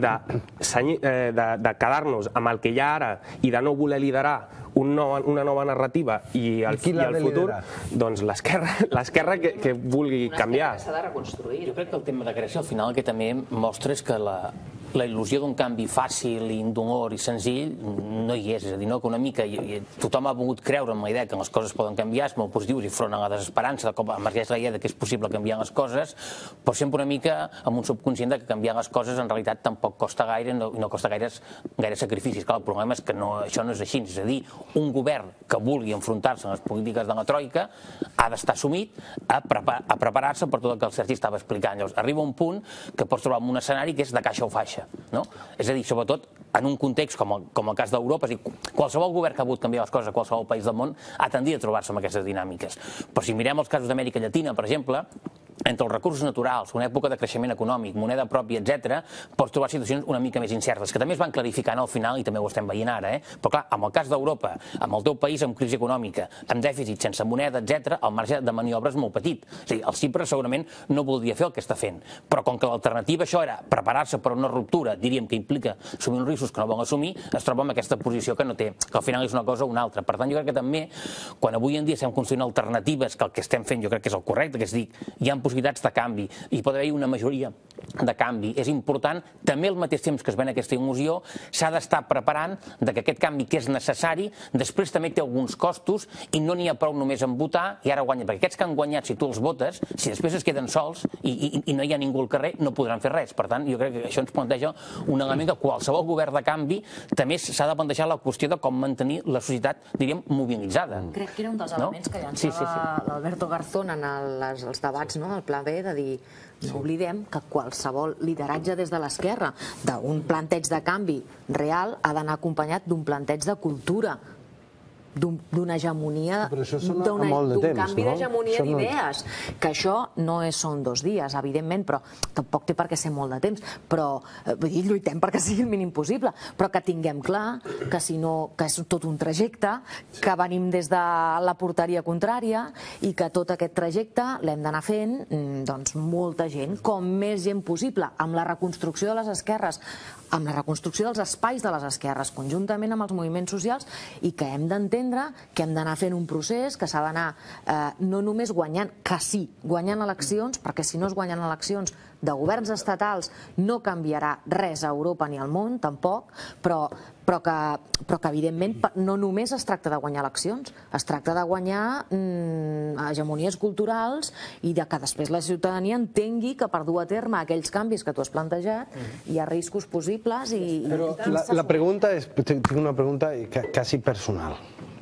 de quedar-nos amb el que hi ha ara i de no voler liderar una nova narrativa i el futur, doncs l'esquerra que vulgui canviar. S'ha de reconstruir. Jo crec que el tema de Grècia al final el que també mostra és que la il·lusió d'un canvi fàcil, indolor i senzill no hi és a dir, que una mica tothom ha volgut creure en la idea que les coses poden canviar, és molt positius i front a la desesperança, de cop emergeix la idea que és possible canviar les coses, però sempre una mica amb un subconscient que canviar les coses en realitat tampoc costa gaire i no costa gaire sacrificis. Clar, el problema és que això no és així, és a dir, un govern que vulgui enfrontar-se a les polítiques de la Troica ha d'estar assumit a preparar-se per tot el que el Sergi estava explicant. Llavors, arriba un punt que pots trobar en un escenari que és de caixa o faixa. És a dir, sobretot en un context com el cas d'Europa, qualsevol govern que ha volgut canviar les coses a qualsevol país del món ha tendit a trobar-se amb aquestes dinàmiques. Però si mirem els casos d'Amèrica Llatina, per exemple, entre els recursos naturals, una època de creixement econòmic, moneda pròpia, etc., pots trobar situacions una mica més incertes, que també es van clarificant al final i també ho estem veient ara. Però clar, amb el cas d'Europa, amb el teu país amb crisi econòmica, amb dèficit, sense moneda, etc., el marge de maniobra és molt petit. És a dir, el Xipre segurament no voldria fer el que està fent, però com que l'alternativa a això era preparar-se per una ruptura, diríem que implica assumir uns riscos que no volen assumir, es troba en aquesta posició que no té, que al final és una cosa o una altra. Per tant, jo crec que també, quan avui en dia estem construint alternatives, que el que estem fent jo crec que és el correcte, que és dir, hi ha possibilitats de canvi, i pot haver-hi una majoria de canvi. És important, també al mateix temps que es ven aquesta il·lusió, s'ha d'estar preparant que aquest canvi que és necessari, després també té alguns costos i no n'hi ha prou només en votar i ara guanya, perquè aquests que han guanyat, si tu els votes, si després es queden sols i no hi ha ningú al carrer, no podran fer res. Per tant, jo crec que això ens planteja un element que qualsevol govern de canvi també s'ha de plantejar la qüestió de com mantenir la societat, diríem, mobilitzada. Crec que era un dels elements que llançava l'Alberto Garzón en els debats del Pla B, de dir, no oblidem que qualsevol lideratge des de l'esquerra d'un planteig de canvi real ha d'anar acompanyat d'un planteig de cultura, d'una hegemonia, d'un canvi d'hegemonia d'idees, que això no són 2 dies, evidentment, però tampoc té per què ser molt de temps, però lluitem perquè sigui el mínim possible, però que tinguem clar que si no, que és tot un trajecte, que venim des de la porteria contrària i que tot aquest trajecte l'hem d'anar fent doncs molta gent, com més gent possible, amb la reconstrucció de les esquerres, amb la reconstrucció dels espais de les esquerres, conjuntament amb els moviments socials, i que hem d'entendre que hem d'anar fent un procés, que s'ha d'anar no només guanyant, que sí, guanyant eleccions, perquè si no es guanyen eleccions de governs estatals no canviarà res a Europa ni al món, tampoc, però que evidentment no només es tracta de guanyar eleccions, es tracta de guanyar hegemonies culturals i que després la ciutadania entengui que per dur a terme aquells canvis que tu has plantejat hi ha riscos possibles i... Però la pregunta és, tinc una pregunta quasi personal.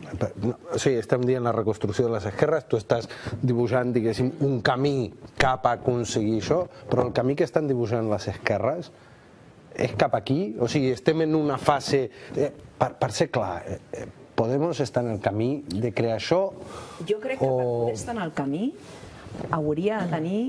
O sigui, estem dient la reconstrucció de les esquerres, tu estàs dibuixant, diguéssim, un camí cap a aconseguir això, però el camí que estan dibuixant les esquerres és cap aquí? O sigui, estem en una fase... Per ser clar, Podemos estar en el camí de crear això? Jo crec que per poder estar en el camí hauria de tenir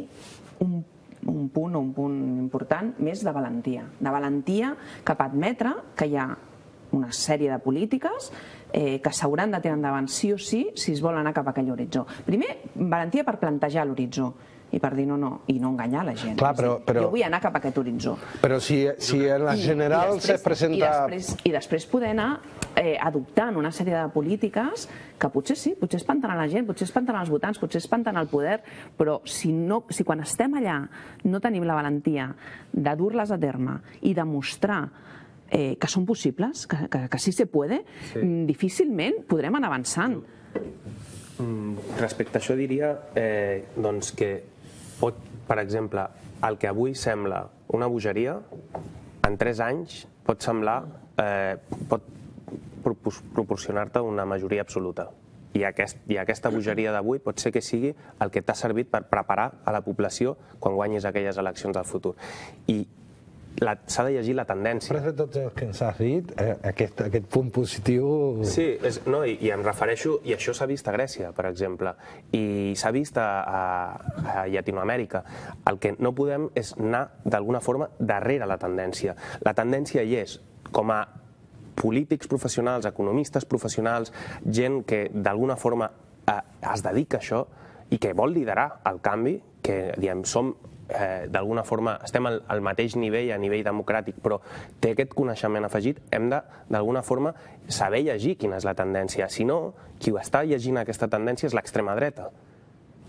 un punt important més de valentia cap a admetre que hi ha una sèrie de polítiques que s'hauran de tirar endavant sí o sí si es vol anar cap a aquell horitzó. Primer, valentia per plantejar l'horitzó i per dir no i no enganyar la gent. Clar, però... Jo vull anar cap a aquest horitzó. Però si en la general se presenta... I després poder anar adoptant una sèrie de polítiques que potser sí, potser espanten a la gent, potser espanten als votants, potser espanten al poder, però si quan estem allà no tenim la valentia de dur-les a terme i demostrar que són possibles, que sí se puede, difícilment podrem anar avançant. Respecte a això diria que pot, per exemple, el que avui sembla una bogeria, en 3 anys pot semblar, pot proporcionar-te una majoria absoluta. I aquesta bogeria d'avui pot ser que sigui el que t'ha servit per preparar a la població quan guanyis aquelles eleccions al futur. I s'ha de llegir la tendència. Però de tot el que ens has dit, aquest punt positiu... Sí, i em refereixo, i això s'ha vist a Grècia, per exemple, i s'ha vist a Llatinoamèrica. El que no podem és anar, d'alguna forma, darrere la tendència. La tendència hi és, com a polítics professionals, economistes professionals, gent que d'alguna forma es dedica a això i que vol liderar el canvi, que diem, som d'alguna forma estem al mateix nivell, a nivell democràtic, però té aquest coneixement afegit, hem de, d'alguna forma, saber llegir quina és la tendència. Si no, qui ho està llegint aquesta tendència és l'extrema dreta.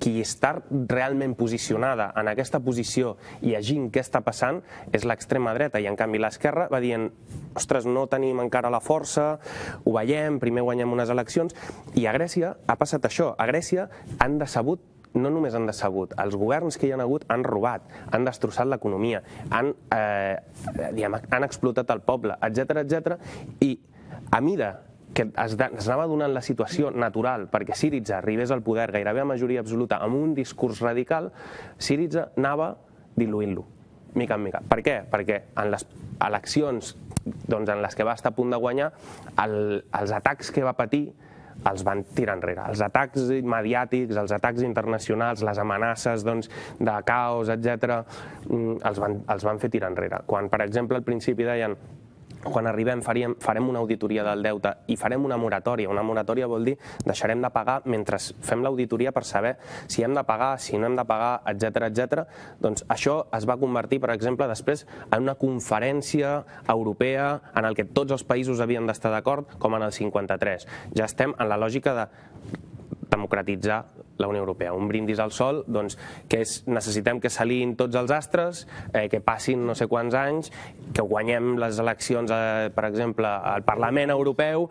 qui està realment posicionada en aquesta posició llegint què està passant és l'extrema dreta, i en canvi l'esquerra va dient ostres, no tenim encara la força, ho veiem, primer guanyem unes eleccions, i a Grècia ha passat això. A Grècia han decebut, no només han decebut, els governs que hi ha hagut han robat, han destrossat l'economia, han explotat el poble, etc. I a mida que es anava donant la situació natural perquè Syriza arribés al poder gairebé a majoria absoluta amb un discurs radical, Syriza anava diluint-lo, mica en mica. Per què? Perquè en les eleccions en les que va estar a punt de guanyar, els atacs que va patir els van tirar enrere. Els atacs mediàtics, els atacs internacionals, les amenaces de caos, etc., els van fer tirar enrere. Quan, per exemple, al principi deien quan arribem farem una auditoria del deute i farem una moratòria. Una moratòria vol dir deixarem de pagar mentre fem l'auditoria per saber si hem de pagar, si no hem de pagar, etc. Doncs això es va convertir, per exemple, després en una conferència europea en el que tots els països havien d'estar d'acord, com en el 53. Ja estem en la lògica de democratitzar la Unió Europea. Un brindis al sol, que necessitem que s'aliïn tots els astres, que passin no sé quants anys, que guanyem les eleccions, per exemple, al Parlament Europeu.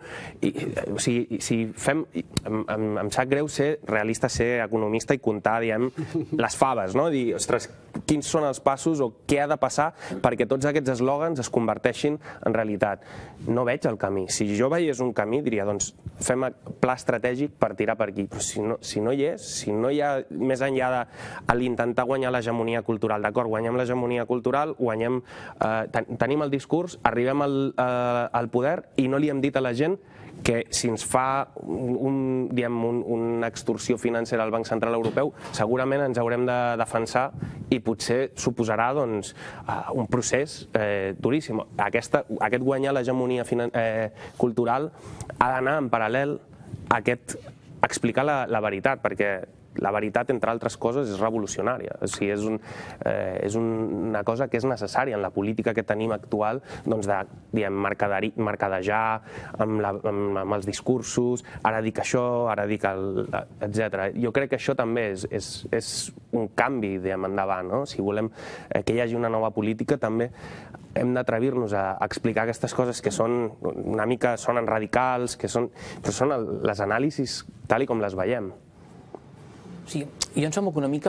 Em sap greu ser realista, ser economista i comptar, les faves, no? Dir, ostres, quins són els passos o què ha de passar perquè tots aquests eslògans es converteixin en realitat. No veig el camí. Si jo veiés un camí, diria, fem pla estratègic per tirar per aquí. Però si no hi és, si no hi ha més enllà de l'intentar guanyar l'hegemonia cultural, d'acord, guanyem l'hegemonia cultural, tenim el discurs, arribem al poder i no li hem dit a la gent que si ens fa una extorsió financera al Banc Central Europeu, segurament ens haurem de defensar i potser suposarà un procés duríssim. Aquest guanyar l'hegemonia cultural ha d'anar en paral·lel a explicar la veritat, perquè la veritat, entre altres coses, és revolucionària. És una cosa que és necessària en la política que tenim actual de mercadejar amb els discursos, ara dic això, ara dic etc. Jo crec que això també és un canvi endavant. Si volem que hi hagi una nova política, també hem d'atrevir-nos a explicar aquestes coses que són una mica sonen radicals, però són les anàlisis tal com les veiem. Sí, jo em sembla que una mica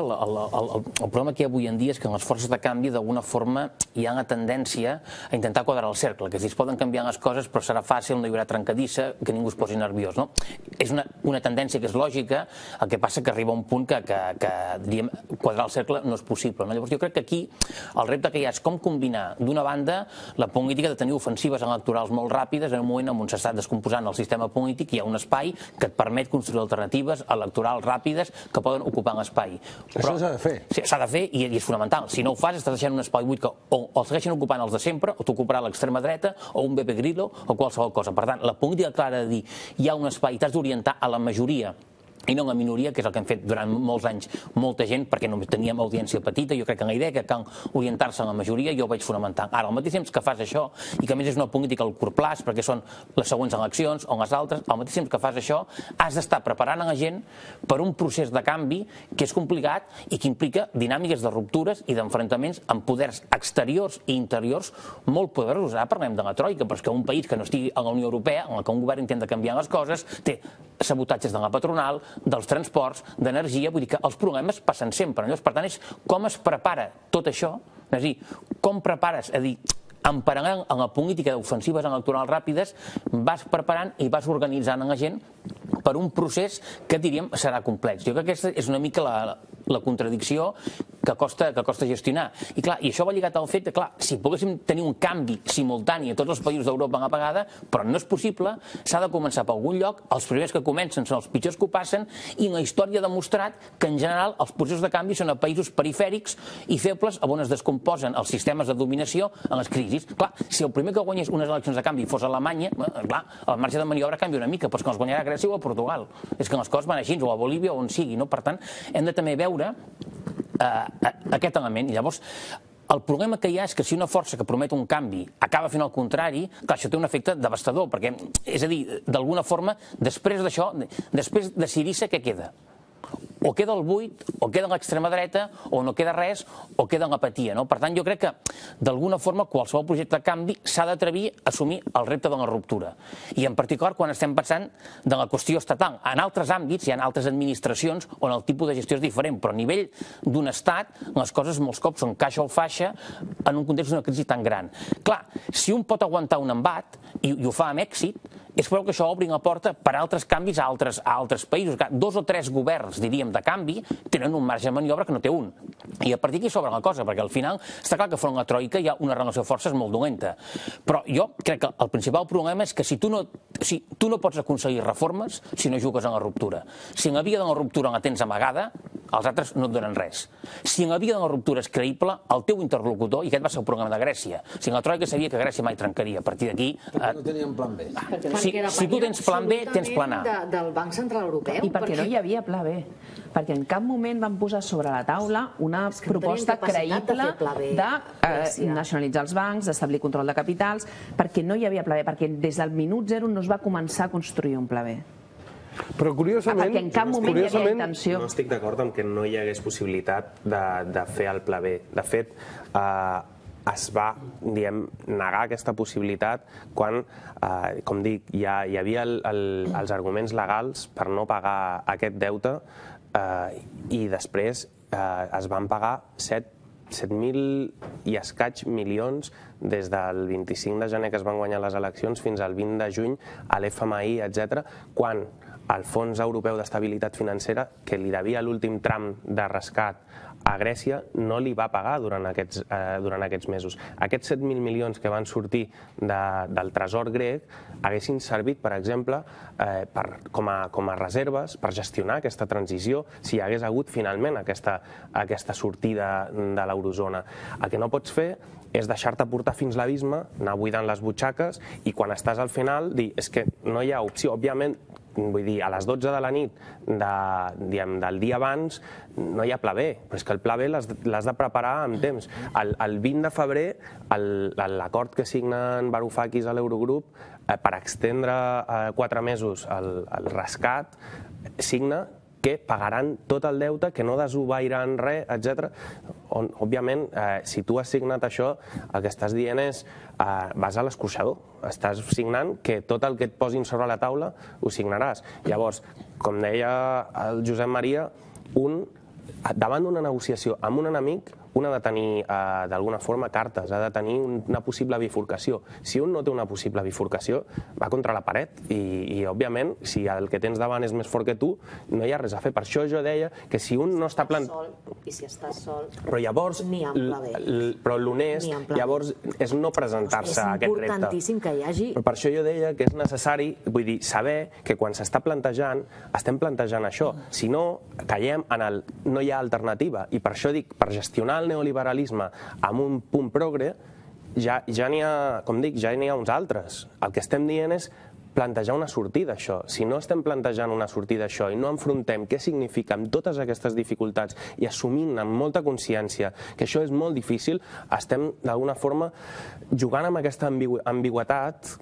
el problema que hi ha avui en dia és que en les forces de canvi d'alguna forma hi ha una tendència a intentar quadrar el cercle, que es poden canviar les coses però serà fàcil, no hi haurà trencadissa, que ningú es posi nerviós. És una tendència que és lògica, el que passa que arriba un punt que quadrar el cercle no és possible. Llavors jo crec que aquí el repte que hi ha és com combinar d'una banda la política de tenir ofensives electorals molt ràpides en un moment on s'està descomposant el sistema polític, hi ha un espai que et permet construir alternatives electorals ràpides que poden ocupar l'espai. Això s'ha de fer. Sí, s'ha de fer i és fonamental. Si no ho fas, estàs deixant un espai buit que o el segueixen ocupant els de sempre, o t'ocuparà l'extrema dreta, o un Beppe Grillo, o qualsevol cosa. Per tant, la política clara de dir hi ha un espai i t'has d'orientar a la majoria i no la minoria, que és el que hem fet durant molts anys molta gent, perquè només teníem audiència petita. Jo crec que la idea que cal orientar-se a la majoria jo ho veig fonamental. Ara, al mateix temps que fas això, i que a més és una política al curt plaç, perquè són les següents eleccions o les altres, al mateix temps que fas això, has d'estar preparant a la gent per un procés de canvi que és complicat i que implica dinàmiques de ruptures i d'enfrontaments amb poders exteriors i interiors molt poderosos. Ara parlem de la troika, però és que un país que no estigui a la Unió Europea, en què un govern intenta canviar les coses, té sabotatges de la patronal, dels transports, d'energia, vull dir que els problemes passen sempre. Per tant, és com es prepara tot això, és a dir, com prepares, en paral·lel a la política d'ofensives electorals ràpides, vas preparant i vas organitzant a la gent per un procés que, diríem, serà complex. Jo crec que aquesta és una mica la contradicció que costa gestionar. I clar, i això va lligat al fet que, clar, si poguéssim tenir un canvi simultani a tots els països d'Europa a la vegada, però no és possible, s'ha de començar per algun lloc, els primers que comencen són els pitjors que ho passen, i la història ha demostrat que, en general, els processos de canvi són a països perifèrics i febles on es descomposen els sistemes de dominació en les crisis. Clar, si el primer que guanyés unes eleccions de canvi fos Alemanya, clar, el marge de maniobra canvia una mica, però és que els guanyarà a Grècia o a Portugal. És que les coses van així, o a Bolívia o on sigui, no? Per tant, hem de també veure aquest element. I llavors, el problema que hi ha és que si una força que promet un canvi acaba fent el contrari, clar, això té un efecte devastador, perquè, és a dir, d'alguna forma, després d'això, després de Syriza, què queda? o queda el buit, o queda l'extrema dreta, o no queda res, o queda en apatia. Per tant, jo crec que, d'alguna forma, qualsevol projecte de canvi s'ha d'atrevir a assumir el repte de la ruptura. I en particular quan estem pensant de la qüestió estatal. En altres àmbits hi ha altres administracions on el tipus de gestió és diferent, però a nivell d'un estat les coses molts cops són caixa o faixa en un context d'una crisi tan gran. Clar, si un pot aguantar un embat, i ho fa amb èxit, és prou que això obri la porta per a altres canvis a altres països. 2 o 3 governs, diríem, de canvi, tenen un marge de maniobra que no té un. I a partir d'aquí s'obre la cosa, perquè al final està clar que front a la troica hi ha una relació de forces molt dolenta. Però jo crec que el principal problema és que si tu no pots aconseguir reformes si no jugues en la ruptura. Si en la via de la ruptura la tens amagada, els altres no et donen res. Si en la via de la ruptura és creïble, el teu interlocutor, i aquest va ser el problema de Grècia, si la troica sabia que Grècia mai trencaria, a partir d'aquí... No tenien plan B. Si tu tens plan B, tens plan A. Del Banc Central Europeu. I perquè no hi havia pla B. Perquè en cap moment van posar sobre la taula una proposta creïble de nacionalitzar els bancs, d'establir control de capitals, perquè no hi havia pla B, perquè des del minut zero no es va començar a construir un pla B. Però curiosament... Perquè en cap moment hi havia intenció. No estic d'acord amb que no hi hagués possibilitat de fer el pla B. De fet, es va, negar aquesta possibilitat quan, com dic, hi havia els arguments legals per no pagar aquest deute i després es van pagar 7.000 i escaig milions des del 25 de gener que es van guanyar les eleccions fins al 20 de juny a l'FMI, etc., quan el Fons Europeu d'Estabilitat Financera, que li devia l'últim tram de rescat a Grècia, no li va pagar durant aquests mesos. Aquests 7.000 milions que van sortir del tresor grec haguessin servit, per exemple, com a reserves per gestionar aquesta transició si hi hagués hagut finalment aquesta sortida de l'eurozona. El que no pots fer és deixar-te portar fins l'abisme, anar buidant les butxaques i quan estàs al final dir és que no hi ha opció. Òbviament, vull dir, a les 12 de la nit del dia abans no hi ha pla B, però és que el pla B l'has de preparar amb temps. El 20 de febrer, l'acord que signen Varoufakis a l'Eurogrup per extendre 4 mesos el rescat, signa que pagaran tot el deute, que no desobairan res, etc. Òbviament, si tu has signat això, el que estàs dient és vas a l'escorxador. Estàs signant que tot el que et posin sobre la taula ho signaràs. Llavors, com deia el Josep Maria, davant d'una negociació amb un enemic, un ha de tenir, d'alguna forma, cartes, ha de tenir una possible bifurcació. Si un no té una possible bifurcació, va contra la paret i òbviament, si el que tens davant és més fort que tu, no hi ha res a fer. Per això jo deia que si un no està I si estàs sol, però llavors, però l'honest, llavors, és no presentar-se a aquest repte. És importantíssim que hi hagi... Però per això jo deia que és necessari, vull dir, saber que quan s'està plantejant, estem plantejant això. Si no, caiem en el no hi ha alternativa. I per això dic, per gestionar el neoliberalisme amb un punt progre, ja n'hi ha, com dic, ja n'hi ha uns altres. El que estem dient és plantejar una sortida a això. Si no estem plantejant una sortida a això i no enfrontem què significa amb totes aquestes dificultats i assumint amb molta consciència que això és molt difícil, estem d'alguna forma jugant amb aquesta ambigüitat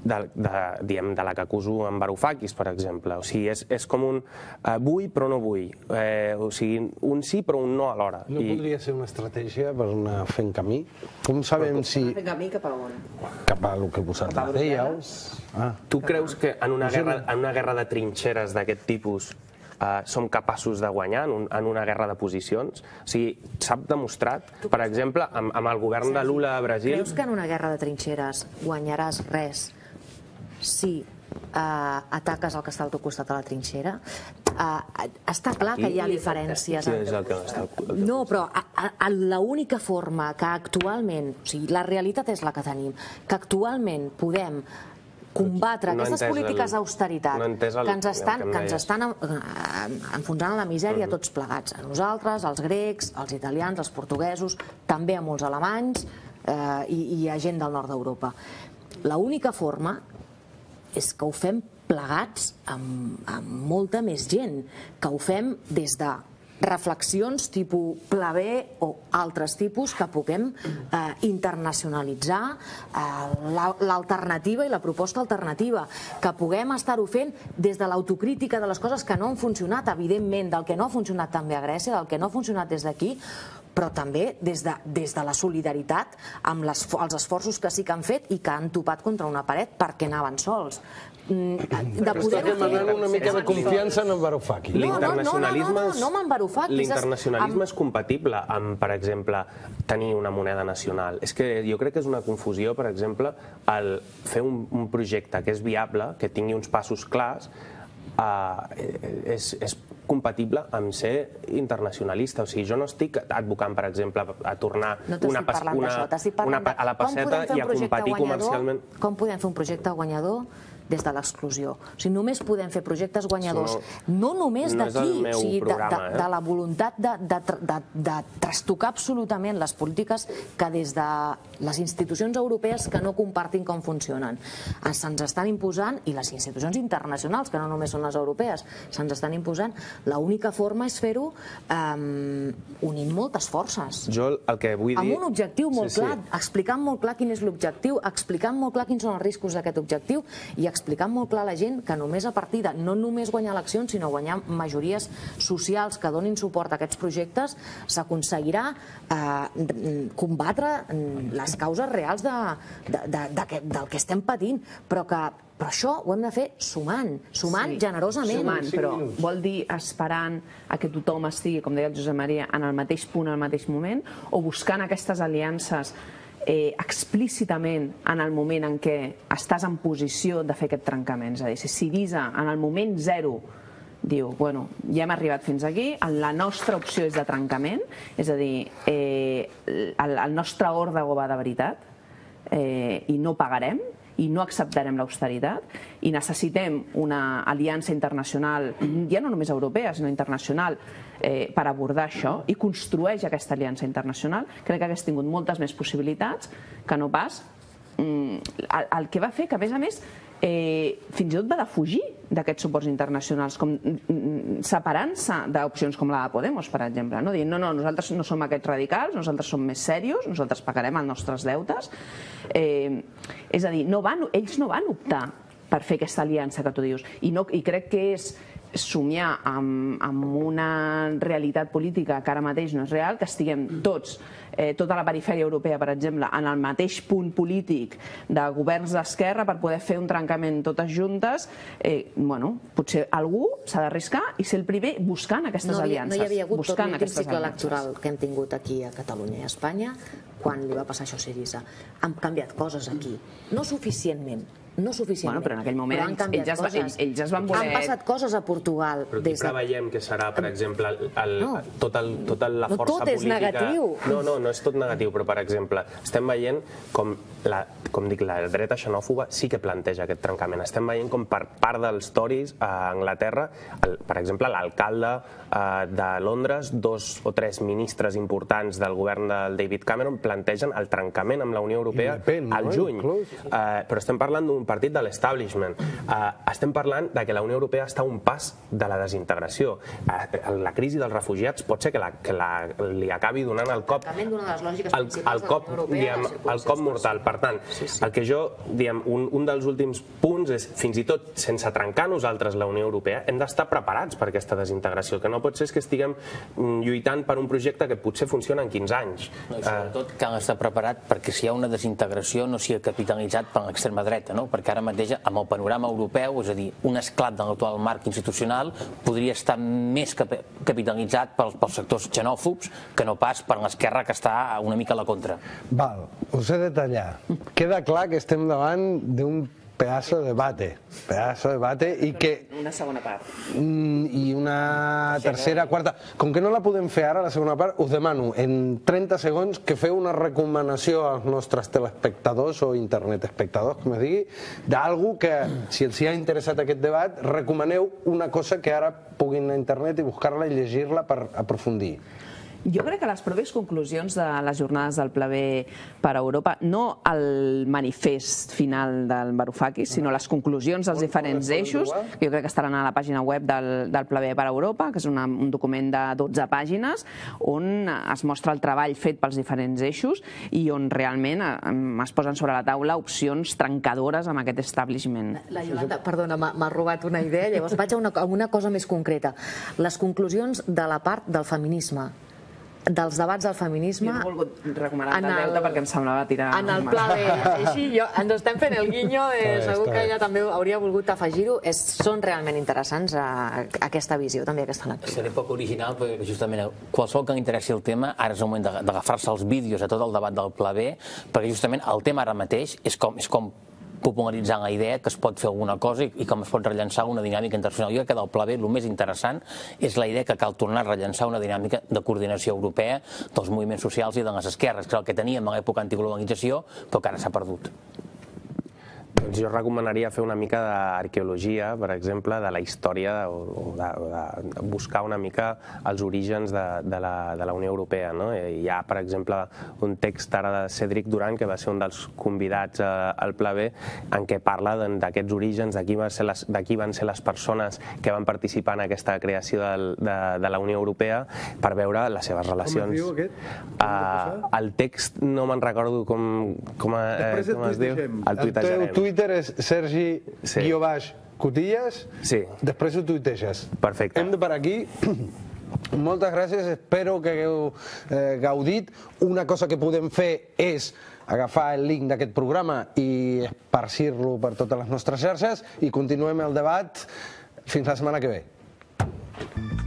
de la que acuso en Varoufakis, per exemple. O sigui, és com un vull però no vull. O sigui, un sí però un no alhora. No podria ser una estratègia per anar fent camí? Com sabem si... Fent camí cap a on? Cap a el que vosaltres dèieu. Tu creus que en una guerra de trinxeres d'aquest tipus som capaços de guanyar en una guerra de posicions? O sigui, s'ha demostrat, per exemple, amb el govern de Lula a Brasil... Creus que en una guerra de trinxeres guanyaràs res si ataques el que està al teu costat a la trinxera? Està clar que hi ha diferències. No, però l'única forma que actualment, o sigui, la realitat és la que tenim, que actualment podem combatre aquestes polítiques d'austeritat que ens estan enfonsant a la misèria tots plegats, a nosaltres, als grecs, als italians, als portuguesos, també a molts alemanys i a gent del nord d'Europa. L'única forma és que ho fem plegats amb molta més gent, que ho fem des de reflexions tipus Pla B o altres tipus que puguem internacionalitzar l'alternativa i la proposta alternativa, que puguem estar-ho fent des de l'autocrítica de les coses que no han funcionat, evidentment, del que no ha funcionat també a Grècia, del que no ha funcionat des d'aquí, però també des de la solidaritat amb els esforços que sí que han fet i que han topat contra una paret perquè anaven sols. Està demanant una mica de confiança en Varoufakis. L'internacionalisme és compatible amb, per exemple, tenir una moneda nacional. És que jo crec que és una confusió, per exemple, el fer un projecte que és viable, que tingui uns passos clars, és compatible amb ser internacionalista. O sigui, jo no estic advocant, per exemple, a tornar a la passeta i a competir comercialment. Com podem fer un projecte guanyador des de l'exclusió? O sigui, només podem fer projectes guanyadors, no només d'aquí, o sigui, de la voluntat de trastocar absolutament les polítiques que des de les institucions europees que no compartin com funcionen se'ns estan imposant, i les institucions internacionals, que no només són les europees, se'ns estan imposant. L'única forma és fer-ho unint moltes forces. Jo el que vull dir... Amb un objectiu molt clar, explicant molt clar quin és l'objectiu, explicant molt clar quins són els riscos d'aquest objectiu i explicant molt clar a la gent que només a partir de no només guanyar eleccions, sinó guanyar majories socials que donin suport a aquests projectes, s'aconseguirà combatre les causes reals del que estem patint, però això ho hem de fer sumant generosament. Sumant, però vol dir esperant a que tothom estigui, com deia el Josep Maria, en el mateix punt, al mateix moment, o buscant aquestes aliances explícitament en el moment en què estàs en posició de fer aquest trencament. És a dir, si Syriza en el moment zero diu, bueno, ja hem arribat fins aquí, la nostra opció és de trencament, és a dir, el nostre òrdego va de veritat i no pagarem, i no acceptarem l'austeritat, i necessitem una aliança internacional, ja no només europea, sinó internacional, per abordar això, i construeix aquesta aliança internacional. Crec que hagués tingut moltes més possibilitats que no pas el que va fer, que a més, fins i tot va defugir d'aquests suports internacionals, com separant-se d'opcions com la de Podemos, per exemple, dient, no, nosaltres no som aquests radicals, nosaltres som més serios, nosaltres pagarem els nostres deutes. És a dir, ells no van optar per fer aquesta aliança que tu dius, i crec que és somiar amb una realitat política que ara mateix no és real, que estiguem tots, tota la perifèria europea, per exemple, en el mateix punt polític de governs d'esquerra per poder fer un trencament totes juntes. Bueno, potser algú s'ha d'arriscar i ser el primer buscant aquestes aliances. No hi havia hagut tot l'últim cicle electoral que hem tingut aquí a Catalunya i a Espanya quan li va passar això a Syriza. Han canviat coses aquí, no suficientment, però en aquell moment ells es van voler... Han passat coses a Portugal. Però què preveiem que serà, per exemple, tota la força política... No tot és negatiu. No és tot negatiu, però, per exemple, estem veient com dic, la dreta xenòfoba sí que planteja aquest trencament. Estem veient com per part dels Tories a Anglaterra, per exemple, l'alcalde de Londres, 2 o 3 ministres importants del govern del David Cameron plantegen el trencament amb la Unió Europea al juny. Però estem parlant d'un partit de l'establishment. Estem parlant de que la Unió Europea està a un pas de la desintegració. La crisi dels refugiats pot ser que li acabi donant el cop mortal. Per tant, el que jo, un dels últims punts és, fins i tot sense trencar nosaltres la Unió Europea, hem d'estar preparats per aquesta desintegració. El que no pot ser és que estiguem lluitant per un projecte que potser funciona en 15 anys. Sobretot cal estar preparat perquè si hi ha una desintegració no sigui capitalitzat per l'extrema dreta, perquè ara mateix amb el panorama europeu, és a dir, un esclat de l'actual marc institucional podria estar més capitalitzat pels sectors xenòfobs que no pas per l'esquerra que està una mica a la contra. Val, us he de tallar. Queda clar que estem davant d'un pedazo de debate i que... Una segona part. I una tercera, quarta... Com que no la podem fer ara, la segona part, us demano en 30 segons que feu una recomanació als nostres telespectadors o internetespectadors, com es digui, d'algú que, si els ha interessat aquest debat, recomaneu una cosa que ara puguin anar a internet i buscar-la i llegir-la per aprofundir. Jo crec que les pròpies conclusions de les jornades del Pla B per Europa, no el manifest final del Varoufakis, sinó les conclusions dels diferents eixos, que jo crec que estaran a la pàgina web del Pla B per Europa, que és un document de 12 pàgines, on es mostra el treball fet pels diferents eixos i on realment es posen sobre la taula opcions trencadores amb aquest establishment. La Iolanda, perdona, m'ha robat una idea, llavors vaig a una cosa més concreta. Les conclusions de la part del feminisme, dels debats del feminisme... Jo no he volgut recomanar el deute perquè em semblava tirar... En el Pla B, així ens estem fent el guinyo, segur que ella també hauria volgut afegir-ho. Són realment interessants aquesta visió, també aquesta lectura. Seré poc original, perquè justament qualsevol que interessi el tema, ara és el moment d'agafar-se els vídeos a tot el debat del Pla B, perquè justament el tema ara mateix és com popularitzant la idea que es pot fer alguna cosa i com es pot rellançar una dinàmica internacional. Jo crec que del Pla B el més interessant és la idea que cal tornar a rellançar una dinàmica de coordinació europea dels moviments socials i de les esquerres, que és el que teníem a l'època antiglobalització, però que ara s'ha perdut. Doncs jo recomanaria fer una mica d'arqueologia, per exemple, de la història o de buscar una mica els orígens de la Unió Europea. Hi ha, per exemple, un text ara de Cédric Durand, que va ser un dels convidats al Pla B, en què parla d'aquests orígens, de qui van ser les persones que van participar en aquesta creació de la Unió Europea, per veure les seves relacions. Com es diu aquest? El text no me'n recordo com es diu. El tuitejarem. Twitter és Sergi_Cotillas. Sí. Després ho tuiteges. Perfecte. Hem de parar aquí. Moltes gràcies, espero que hagueu gaudit. Una cosa que podem fer és agafar el link d'aquest programa i esparcir-lo per totes les nostres xarxes i continuem el debat fins la setmana que ve.